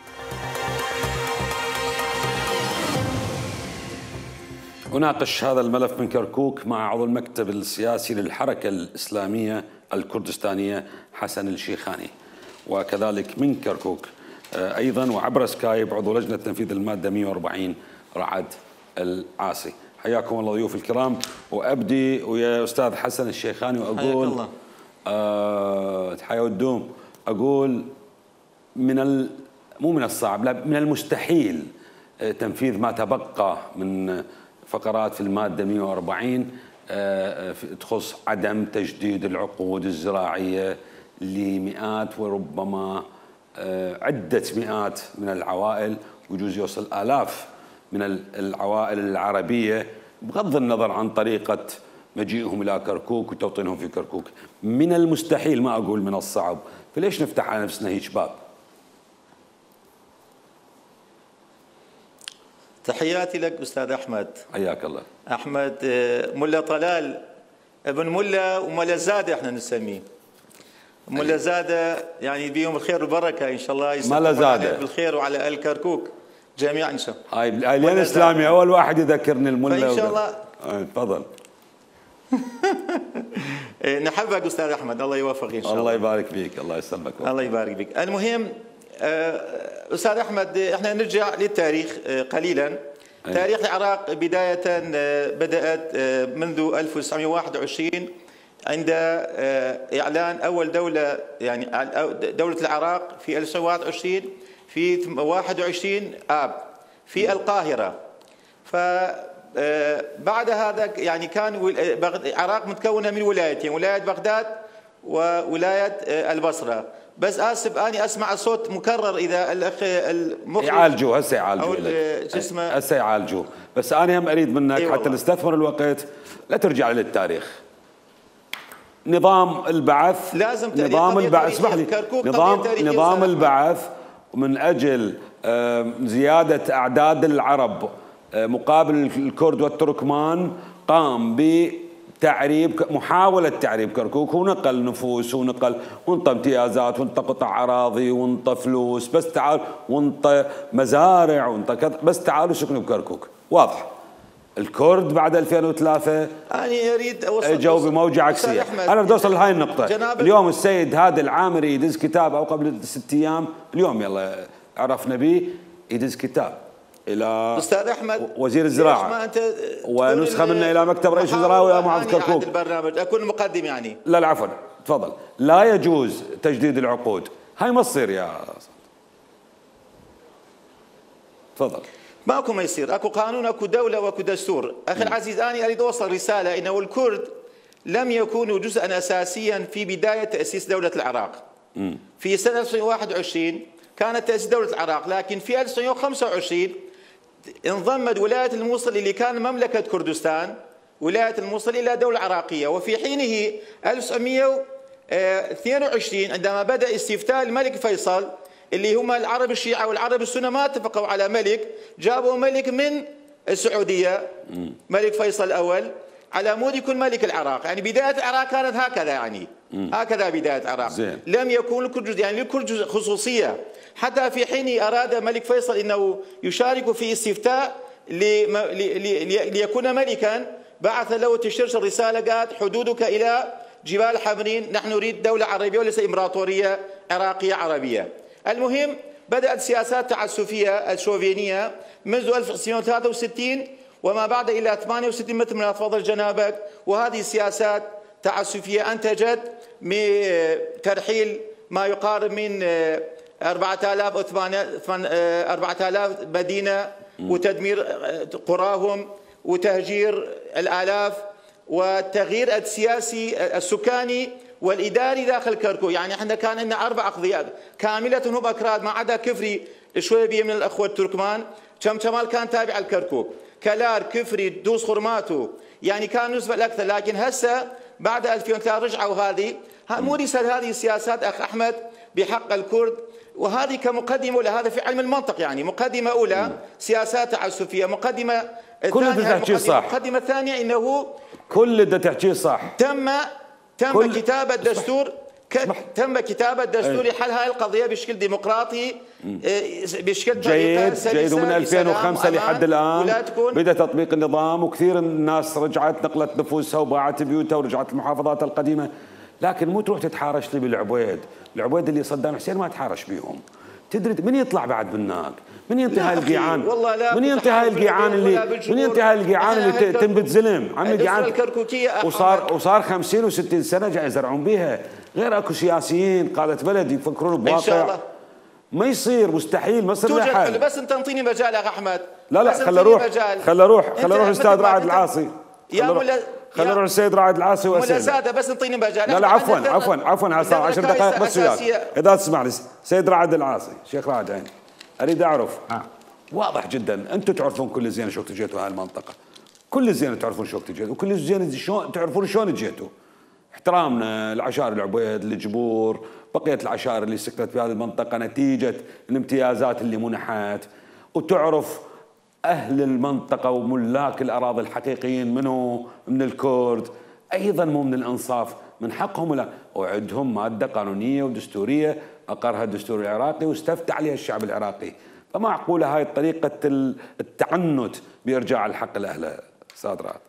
أناقش هذا الملف من كركوك مع عضو المكتب السياسي للحركة الإسلامية الكردستانية حسن الشيخاني، وكذلك من كركوك أيضا وعبر سكايب عضو لجنة تنفيذ المادة 140 رعد العاصي. حياكم الله ضيوف الكرام، وأبدي ويا أستاذ حسن الشيخاني وأقول تحيا والدوم، أقول مو من الصعب، لا من المستحيل تنفيذ ما تبقى من فقرات في المادة 140 تخص عدم تجديد العقود الزراعية لمئات وربما عدة مئات من العوائل، ويجوز يوصل آلاف من العوائل العربية، بغض النظر عن طريقة مجيئهم إلى كركوك وتوطينهم في كركوك. من المستحيل، ما أقول من الصعب، فليش نفتح على نفسنا هيك باب؟ تحياتي لك أستاذ أحمد. حياك الله. أحمد ملا طلال ابن ملا وملا زادة احنا نسميه. ملا زادة يعني بيهم الخير والبركة إن شاء الله، ملا زادة بالخير وعلى آل كركوك جميعا إن شاء الله. هاي لين إسلامي أول واحد يذكرني الملا إن شاء الله. تفضل. نحبك أستاذ أحمد، الله يوفقك إن شاء الله. الله يبارك فيك، الله يسلمك. الله يبارك فيك. المهم أستاذ أحمد، احنا نرجع للتاريخ قليلا. تاريخ العراق بداية بدأت منذ 1921 عند إعلان أول دولة، يعني دولة العراق في 1921 في 21 آب في القاهرة. فبعد هذا يعني كان العراق متكونة من ولايتين، ولاية بغداد وولاية البصرة. بس آسف أني أسمع صوت مكرر، إذا الأخ المخرج يعالجوه هسه يعالجوه هسه يعالجوه. بس أنا هم أريد منك حتى نستثمر الوقت لا ترجع للتاريخ. نظام البعث لازم نظام البعث، اسمح لي، نظام البعث من أجل زيادة أعداد العرب مقابل الكرد والتركمان قام بتعريب، محاولة تعريب كركوك، ونقل نفوس وانطى امتيازات وانطى قطع أراضي وانطى فلوس، بس تعال وانطى مزارع وانطى كذا، بس تعالوا سكنوا بكركوك. واضح الكرد بعد 2003 أنا أريد أوصل اجوا بموجة عكسية. أنا بدي أوصل لهاي النقطة. اليوم السيد هادي العامري يدز كتاب، أو قبل 6 أيام، اليوم يلا عرفنا به، يدز كتاب إلى أستاذ أحمد وزير الزراعة ونسخة منه إلى مكتب رئيس الوزراء وإلى معاذ كركوك. البرنامج أكون مقدم يعني. لا عفوا تفضل. لا يجوز تجديد العقود، هاي ما تصير يا تفضل. ماكو ما يصير، اكو قانون، اكو دوله، واكو دستور. اخي العزيز، انا اريد اوصل رساله انه الكرد لم يكونوا جزءا اساسيا في بدايه تاسيس دوله العراق. في سنه 1921 كانت تاسيس دوله العراق، لكن في 1925 انضمت ولايه الموصل اللي كان مملكه كردستان ولاية الموصل إلى دولة عراقية. وفي حينه 1922 عندما بدأ استفتاء الملك فيصل، اللي هم العرب الشيعة والعرب السنة ما اتفقوا على ملك، جابوا ملك من السعودية، ملك فيصل الأول، على مود يكون ملك العراق. يعني بداية العراق كانت هكذا، يعني هكذا بداية العراق. لم يكون لكل جزء، يعني لكل جزء خصوصية. حتى في حين أراد ملك فيصل أنه يشارك في استفتاء ليكون ملكا، بعث له تشرشر رسالة قالت حدودك إلى جبال حبرين، نحن نريد دولة عربية وليس إمبراطورية عراقية عربية. المهم بدأت سياسات تعسفية الشوفينية منذ 1963 وما بعد إلى 68 مثل ما تفضل جنابك، وهذه السياسات تعسفية أنتجت ترحيل ما يقارب من 4000 مدينة وتدمير قراهم وتهجير الآلاف والتغيير السياسي السكاني والإداري داخل كركوك. يعني احنا كان لنا 4 أقضية كاملة هم أكراد ما عدا كفري شوية بيه من الأخوة التركمان. شمال كان تابع لكركوك، كلار، كفري، دوس خرماتو، يعني كان نسبة الأكثر. لكن هسه بعد 2003 رجعوا هذه مورست هذه السياسات أخ أحمد بحق الكرد. وهذه كمقدمة أولى، هذا في علم المنطق، يعني مقدمة أولى سياسات تعسفية، مقدمة مقدمة ثانية إنه كل اللي تحكيه صح. تم كتابة دستور كتابة دستور لحل هاي القضية بشكل ديمقراطي بشكل جيد. ومن 2005 لحد الآن بدأ تطبيق النظام، وكثير الناس رجعت نقلت نفوسها وباعت بيوتها ورجعت المحافظات القديمة. لكن مو تروح تتحارش لي بالعبيد، العبيد اللي صدام حسين ما تحارش بيهم. تدري من يطلع بعد منك؟ من ينتهي هاي القيعان؟ من ينتهي هاي القيعان اللي تنبت زلم؟ عم القيعان وصار 50 و60 سنة جاي يزرعون بيها. غير اكو سياسيين قادة بلد يفكرون بواقع ما يصير، مستحيل، ما يصير لحل. بس انت انطيني مجال يا احمد. لا خل اروح الاستاذ رائد العاصي. خلينا نروح السيد رائد العاصي واسئله. بس انطيني مجال. لا عفوا 10 دقائق بس وياك اذا تسمعني. سيد رائد العاصي، شيخ رائد عين، اريد اعرف واضح جدا، انتم تعرفون كل زين شو تجيتوا هاي المنطقه، كل زين تعرفون شو تجيتوا، وكل زين شلون تعرفون شلون جيتوا. احترامنا العشائر العبيد، الجبور، بقيه العشائر اللي سكنت في هذه المنطقه نتيجه الامتيازات اللي منحت، وتعرف أهل المنطقة وملاك الأراضي الحقيقيين منه من الكرد، أيضا مو من الأنصاف، من حقهم ولا وعندهم مادة قانونية ودستورية أقرها الدستور العراقي واستفتى عليها الشعب العراقي. فمعقولة هاي طريقة التعنت بإرجاع الحق لأهله. أستاذ رائد،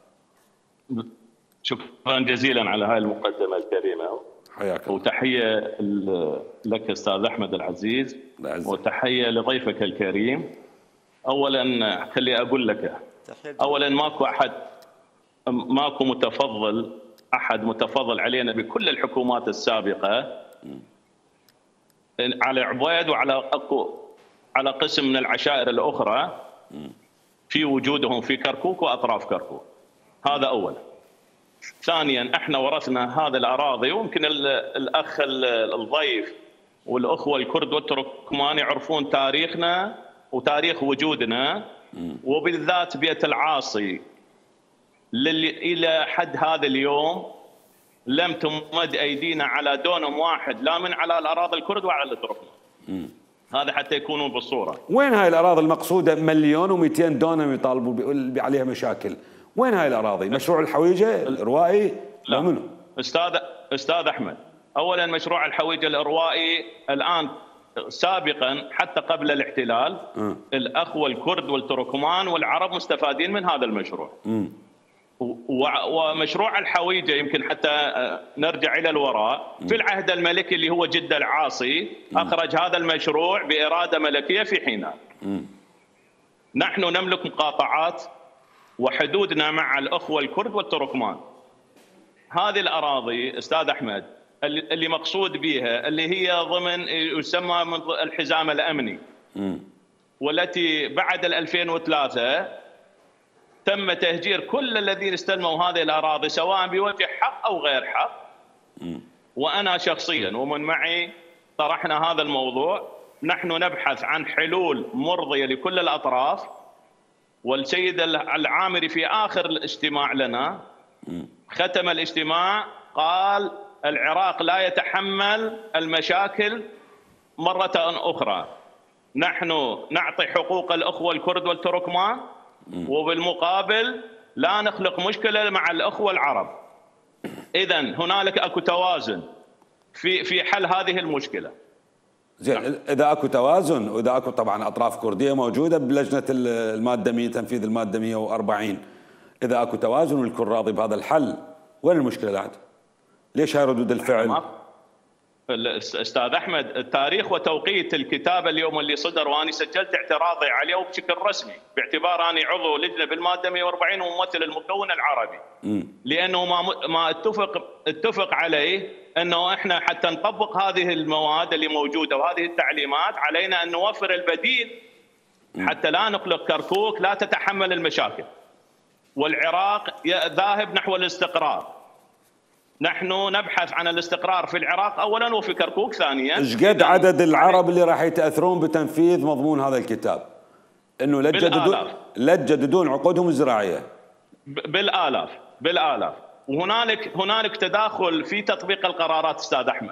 شكرا جزيلا على هاي المقدمة الكريمة، حياك الله. وتحية لك أستاذ أحمد العزيز، وتحية لضيفك الكريم. اولا خلي اقول لك، اولا ماكو احد متفضل علينا بكل الحكومات السابقه على عبيد على قسم من العشائر الاخرى في وجودهم في كركوك واطراف كركوك. هذا اولا. ثانيا احنا ورثنا هذه الاراضي، ويمكن الاخ الضيف والاخوه الكرد والتركمان يعرفون تاريخنا وتاريخ وجودنا، وبالذات بيت العاصي إلى حد هذا اليوم لم تمد أيدينا على دونم واحد، لا من على الأراضي الكرد وعلى التركمان. هذا حتى يكونوا بالصورة. وين هاي الأراضي المقصودة 1,200,000 دونم يطالبوا عليها مشاكل؟ وين هاي الأراضي؟ مشروع الحويجة الإروائي؟ لا منو؟ أستاذ أحمد، أولا مشروع الحويجة الإروائي الآن سابقا حتى قبل الاحتلال الأخوة الكرد والتركمان والعرب مستفادين من هذا المشروع. ومشروع الحويجة يمكن حتى نرجع إلى الوراء، في العهد الملكي اللي هو جدة العاصي أخرج هذا المشروع بإرادة ملكية في حينها. نحن نملك مقاطعات وحدودنا مع الأخوة الكرد والتركمان. هذه الأراضي أستاذ أحمد اللي مقصود بها اللي هي ضمن يسمى من الحزام الأمني، والتي بعد 2003 تم تهجير كل الذين استلموا هذه الأراضي سواء بوجه حق أو غير حق. وأنا شخصيا ومن معي طرحنا هذا الموضوع. نحن نبحث عن حلول مرضية لكل الأطراف والسيد العامري في آخر الاجتماع لنا ختم الاجتماع قال العراق لا يتحمل المشاكل مرة أخرى، نحن نعطي حقوق الأخوة الكرد والتركمان وبالمقابل لا نخلق مشكلة مع الأخوة العرب. إذن هنالك أكو توازن في حل هذه المشكلة. زين، اذا اكو توازن واذا اكو طبعا اطراف كرديه موجوده بلجنه الماده 100 تنفيذ الماده 140، اذا اكو توازن والكل راضي بهذا الحل، وين المشكله بعد؟ ليش هاي ردود الفعل؟ استاذ احمد، التاريخ وتوقيت الكتابه اليوم اللي صدر وانا سجلت اعتراضي عليه بشكل رسمي باعتبار اني عضو لجنه بالماده 140 وممثل المكون العربي. لانه ما اتفق عليه انه احنا حتى نطبق هذه المواد اللي موجوده وهذه التعليمات علينا ان نوفر البديل حتى لا نخلق كركوك لا تتحمل المشاكل. والعراق ذاهب نحو الاستقرار. نحن نبحث عن الاستقرار في العراق اولا وفي كركوك ثانيا. ايش قد عدد العرب اللي راح يتاثرون بتنفيذ مضمون هذا الكتاب؟ انه لا تجددون عقودهم الزراعيه. بالالاف. وهنالك تداخل في تطبيق القرارات استاذ احمد.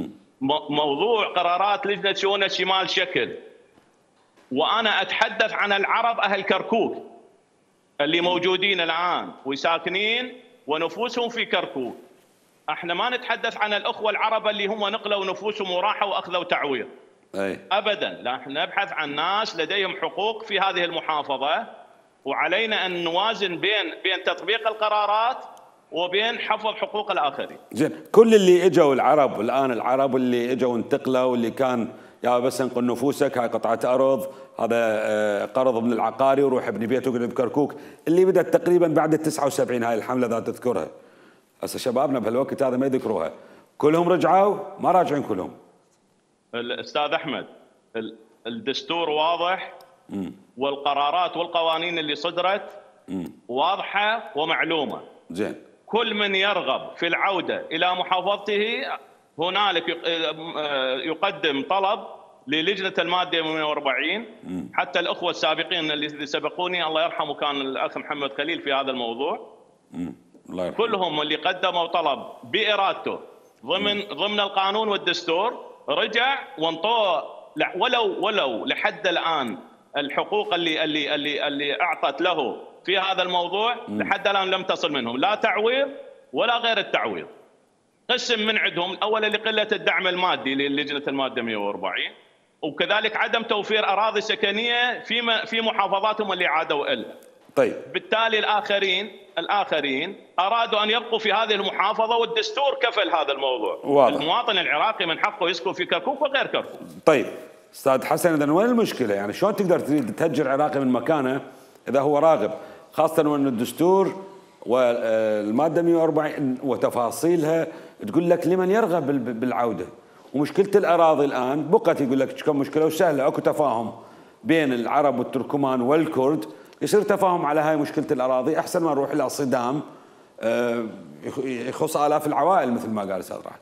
موضوع قرارات لجنه شؤون الشمال شكل، وانا اتحدث عن العرب اهل كركوك اللي موجودين الان وساكنين ونفوسهم في كركوك. احنا ما نتحدث عن الاخوه العرب اللي هم نقلوا نفوسهم وراحوا واخذوا تعويض. ابدا، لا، احنا نبحث عن ناس لديهم حقوق في هذه المحافظه، وعلينا ان نوازن بين تطبيق القرارات وبين حفظ حقوق الاخرين. زين، كل اللي اجوا العرب الان، العرب اللي اجوا انتقلوا واللي كان يا بس انقل نفوسك، هاي قطعه ارض، هذا قرض من العقاري وروح ابني بيت وقعد بكركوك، اللي بدات تقريبا بعد ال 79 هاي الحمله ذات تذكرها. هسه شبابنا بهالوقت هذا ما يذكروها، كلهم رجعوا؟ ما راجعين كلهم. الاستاذ احمد، الدستور واضح والقرارات والقوانين اللي صدرت واضحه ومعلومه. زين، كل من يرغب في العوده الى محافظته هنالك يقدم طلب للجنه الماده 140. حتى الاخوه السابقين اللي سبقوني الله يرحمه كان الاخ محمد خليل في هذا الموضوع. الله يرحمه. كلهم اللي قدموا طلب بارادته ضمن القانون والدستور رجع وانطوه، ولو لحد الان الحقوق اللي اعطت له في هذا الموضوع لحد الان لم تصل منهم لا تعويض ولا غير التعويض. قسم من عندهم اولا لقله الدعم المادي للجنه الماده 140، وكذلك عدم توفير اراضي سكنيه في محافظاتهم اللي عادوا إلها. طيب، بالتالي الاخرين ارادوا ان يبقوا في هذه المحافظه والدستور كفل هذا الموضوع. واضح. المواطن العراقي من حقه يسكن في كركوك وغير كركوك. طيب استاذ حسن، اذا وين المشكله؟ يعني شلون تقدر تهجر عراقي من مكانه اذا هو راغب، خاصه وان الدستور والماده 140 وتفاصيلها تقول لك لمن يرغب بالعوده. ومشكله الاراضي الان بقت يقول لك كم مشكله وسهله، اكو تفاهم بين العرب والتركمان والكرد، يصير تفاهم على هاي مشكله الاراضي، احسن ما نروح الى صدام يخص الاف العوائل مثل ما قال استاذ رعد.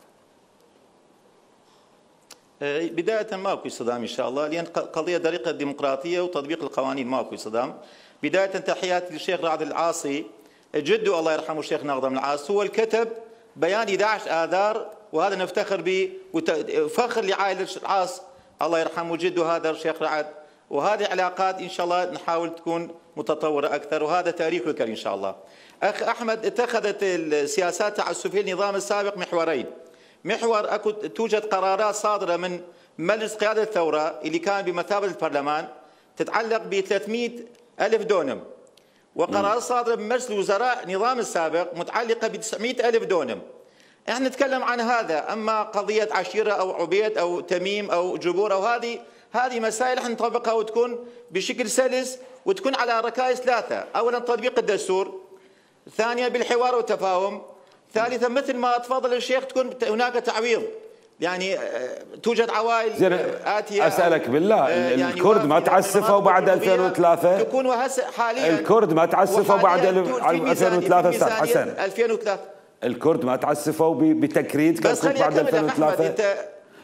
بدايه ماكو صدام ان شاء الله، لان قضيه طريقه الديمقراطيه وتطبيق القوانين ماكو صدام. بدايه تحياتي للشيخ رعد العاصي، جده الله يرحمه الشيخ ناظم العاصي، هو الكتب بيان 11 آذار، وهذا نفتخر به وفخر لعائله العاص الله يرحمه جده هذا الشيخ رعد. وهذه علاقات ان شاء الله نحاول تكون متطوره اكثر، وهذا تاريخ وكر ان شاء الله. اخ احمد، اتخذت السياسات التعسفيه النظام السابق محورين. محور توجد قرارات صادره من مجلس قياده الثوره اللي كان بمثابه البرلمان تتعلق ب 300,000 دونم، وقرارات صادره من مجلس الوزراء النظام السابق متعلقه ب 900,000 دونم. احنا نتكلم عن هذا، اما قضيه عشيره او عبيد او تميم او جبور او هذه مسائل احنا نطبقها وتكون بشكل سلس وتكون على ركائز ثلاثه، اولا تطبيق الدستور، ثانيا بالحوار والتفاهم، ثالثا مثل ما تفضل الشيخ تكون هناك تعويض. يعني توجد عوائل آتية. اسالك بالله، يعني الكرد ما تعسفوا بعد 2003؟ تكون حاليا الكرد ما تعسفوا بعد 2003 استاذ حسن؟ 2003 الكرد ما تعسفوا بتكريد كركوك بعد 2003؟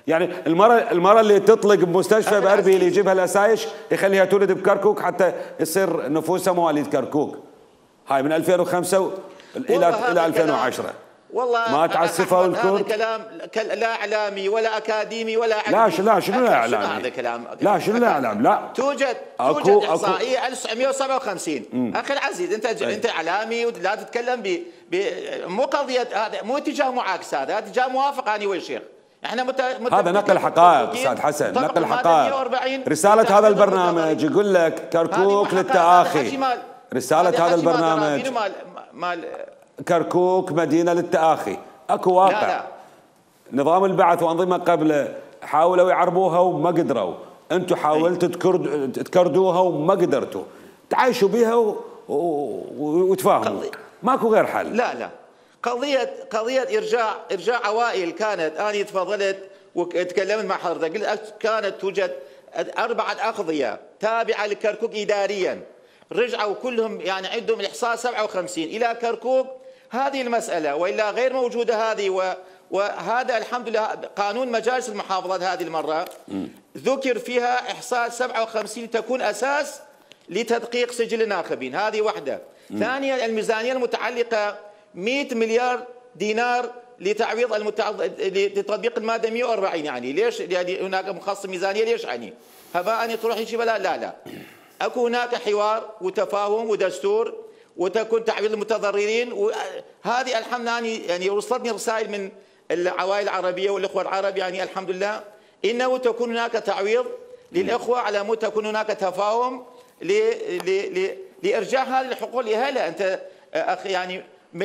يعني المرأة اللي تطلق بمستشفى بأربيل يجيبها الأسايش يخليها تولد بكركوك حتى يصير نفوسها مواليد كركوك. هاي من 2005 إلى 2010. والله ما تعسفوا الكرد. هذا كلام لا اعلامي ولا اكاديمي ولا علمي. لا شنو لا اعلامي؟ هذا كلام لا شنو لا اعلام؟ لا توجد احصائيه 1957. اخي العزيز انت اعلامي ولا تتكلم مو قضيه، هذا مو اتجاه معاكس، هذا اتجاه موافق اني والشيخ. احنا هذا نقل حقائق استاذ حسن، نقل حقائق. رساله هذا البرنامج يقول لك كركوك للتآخي. رساله هذا البرنامج مال كركوك مدينة للتآخي. اكو واقع. لا. نظام البعث وأنظمة قبله حاولوا يعربوها وما قدروا، انتم حاولتوا تكردوها وما قدرتوا، تعايشوا بها وتفاهموا، ماكو غير حل. لا قضية إرجاع عوائل كانت، أنا تفضلت وتكلمت مع حضرتك، قلت كانت توجد 4 أقضية تابعة لكركوك إداريا، رجعوا كلهم يعني عندهم الإحصاء 57 إلى كركوك. هذه المسألة وإلا غير موجودة هذه، وهذا الحمد لله قانون مجالس المحافظات هذه المرة ذكر فيها إحصاء 57 تكون أساس لتدقيق سجل الناخبين. هذه واحدة. ثانيا الميزانية المتعلقة 100 مليار دينار لتعويض لتطبيق المادة 140. يعني ليش يعني هناك مخصص ميزانية؟ ليش يعني هباء تروح يجيب؟ لا اكو هناك حوار وتفاهم ودستور وتكون تعويض المتضررين. وهذه الحمد لله يعني وصلتني رسائل من العوائل العربيه والاخوه العرب، يعني الحمد لله انه تكون هناك تعويض للاخوه على مود تكون هناك تفاهم لارجاع هذه الحقوق لاهلها. انت اخي يعني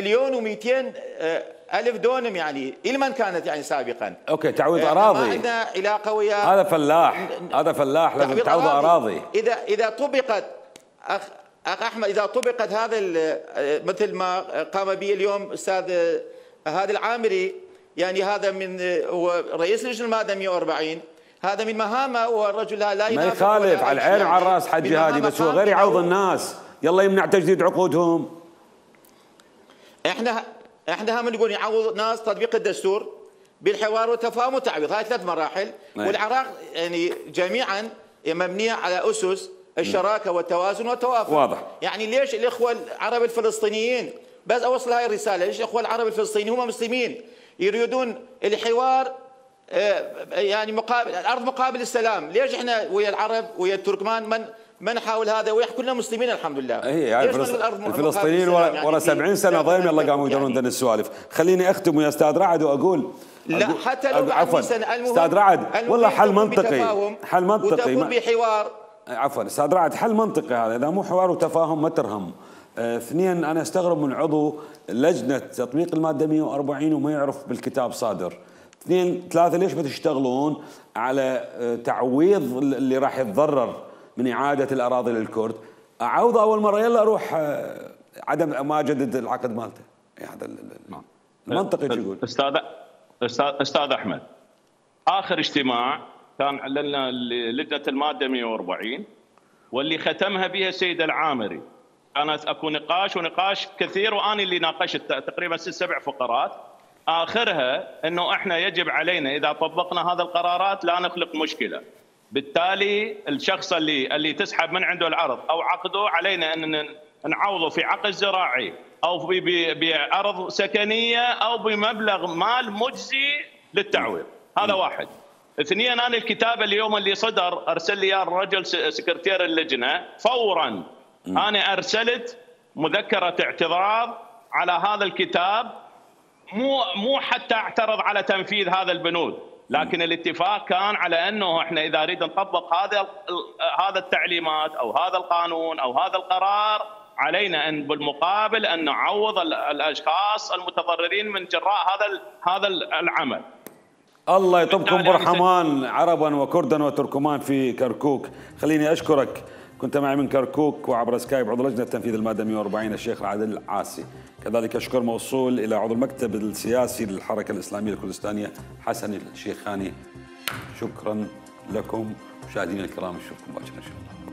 1,200,000 دونم يعني لمن كانت يعني سابقا. اوكي تعويض اراضي. ما عندنا علاقه وياه. هذا فلاح لازم تعويض اراضي. اذا طبقت اخ احمد، اذا طبقت هذا مثل ما قام به اليوم استاذ هادي العامري، يعني هذا من هو رئيس لجنه الماده 140، هذا من مهامه، والرجل لا ما يخالف، على العين وعلى الراس حجي هادي، بس هو غير يعوض الناس، يلا يمنع تجديد عقودهم. احنا هم نقول يعوض ناس تطبيق الدستور بالحوار والتفاهم والتعويض. هاي 3 مراحل. والعراق يعني جميعا مبنيه على اسس الشراكه والتوازن والتوافق. واضح. يعني ليش الاخوه العرب الفلسطينيين، بس اوصل هاي الرساله، ليش الاخوه العرب الفلسطينيين هم مسلمين يريدون الحوار يعني الارض مقابل السلام، ليش احنا ويا العرب ويا التركمان ما نحاول هذا؟ ويا كلنا مسلمين الحمد لله. هي الفلسطينيين ورا 70 سنه ضايم يلا قاموا يدورون ذن السوالف. خليني اختم يا استاذ رعد واقول لا حتى لو عفوا استاذ رعد، والله حل منطقي، حل منطقي وتكون بحوار. عفوا استاذ رعد، حل منطقي هذا، اذا مو حوار وتفاهم ما ترهم. 2 انا استغرب من عضو لجنه تطبيق الماده 140 وما يعرف بالكتاب صادر. 2 3 ليش بتشتغلون على تعويض اللي راح يتضرر من إعادة الأراضي للكرد؟ أعوض أول مرة يلا أروح عدم ما أجدد العقد مالته. هذا المنطقي يقول. أستاذ أحمد، آخر اجتماع كان علنا لجنة المادة 140 واللي ختمها بها السيد العامري، كانت أكو نقاش كثير، وأنا اللي ناقشت تقريبا 6 7 فقرات. آخرها أنه إحنا يجب علينا إذا طبقنا هذا القرارات لا نخلق مشكلة، بالتالي الشخص اللي تسحب من عنده الارض او عقده علينا ان نعوضه في عقد زراعي او بارض سكنيه او بمبلغ مال مجزي للتعويض. هذا 1. 2 انا الكتابه اليوم اللي صدر ارسل لي اياه الرجل سكرتير اللجنه فورا، انا ارسلت مذكره اعتراض على هذا الكتاب، مو حتى اعترض على تنفيذ هذا البنود، لكن الاتفاق كان على انه احنا اذا نريد نطبق هذا التعليمات او هذا القانون او هذا القرار علينا ان بالمقابل ان نعوض الاشخاص المتضررين من جراء هذا العمل. الله يطبكم برحمان عربا وكردا وتركمان في كركوك. خليني اشكرك، كنت معي من كركوك وعبر سكايب عضو لجنه تنفيذ الماده 140 الشيخ عادل عاسي. كذلك اشكر موصول الى عضو المكتب السياسي للحركه الاسلاميه الكردستانيه حسن الشيخاني. شكرا لكم مشاهدينا الكرام، نشوفكم باكر ان شاء الله.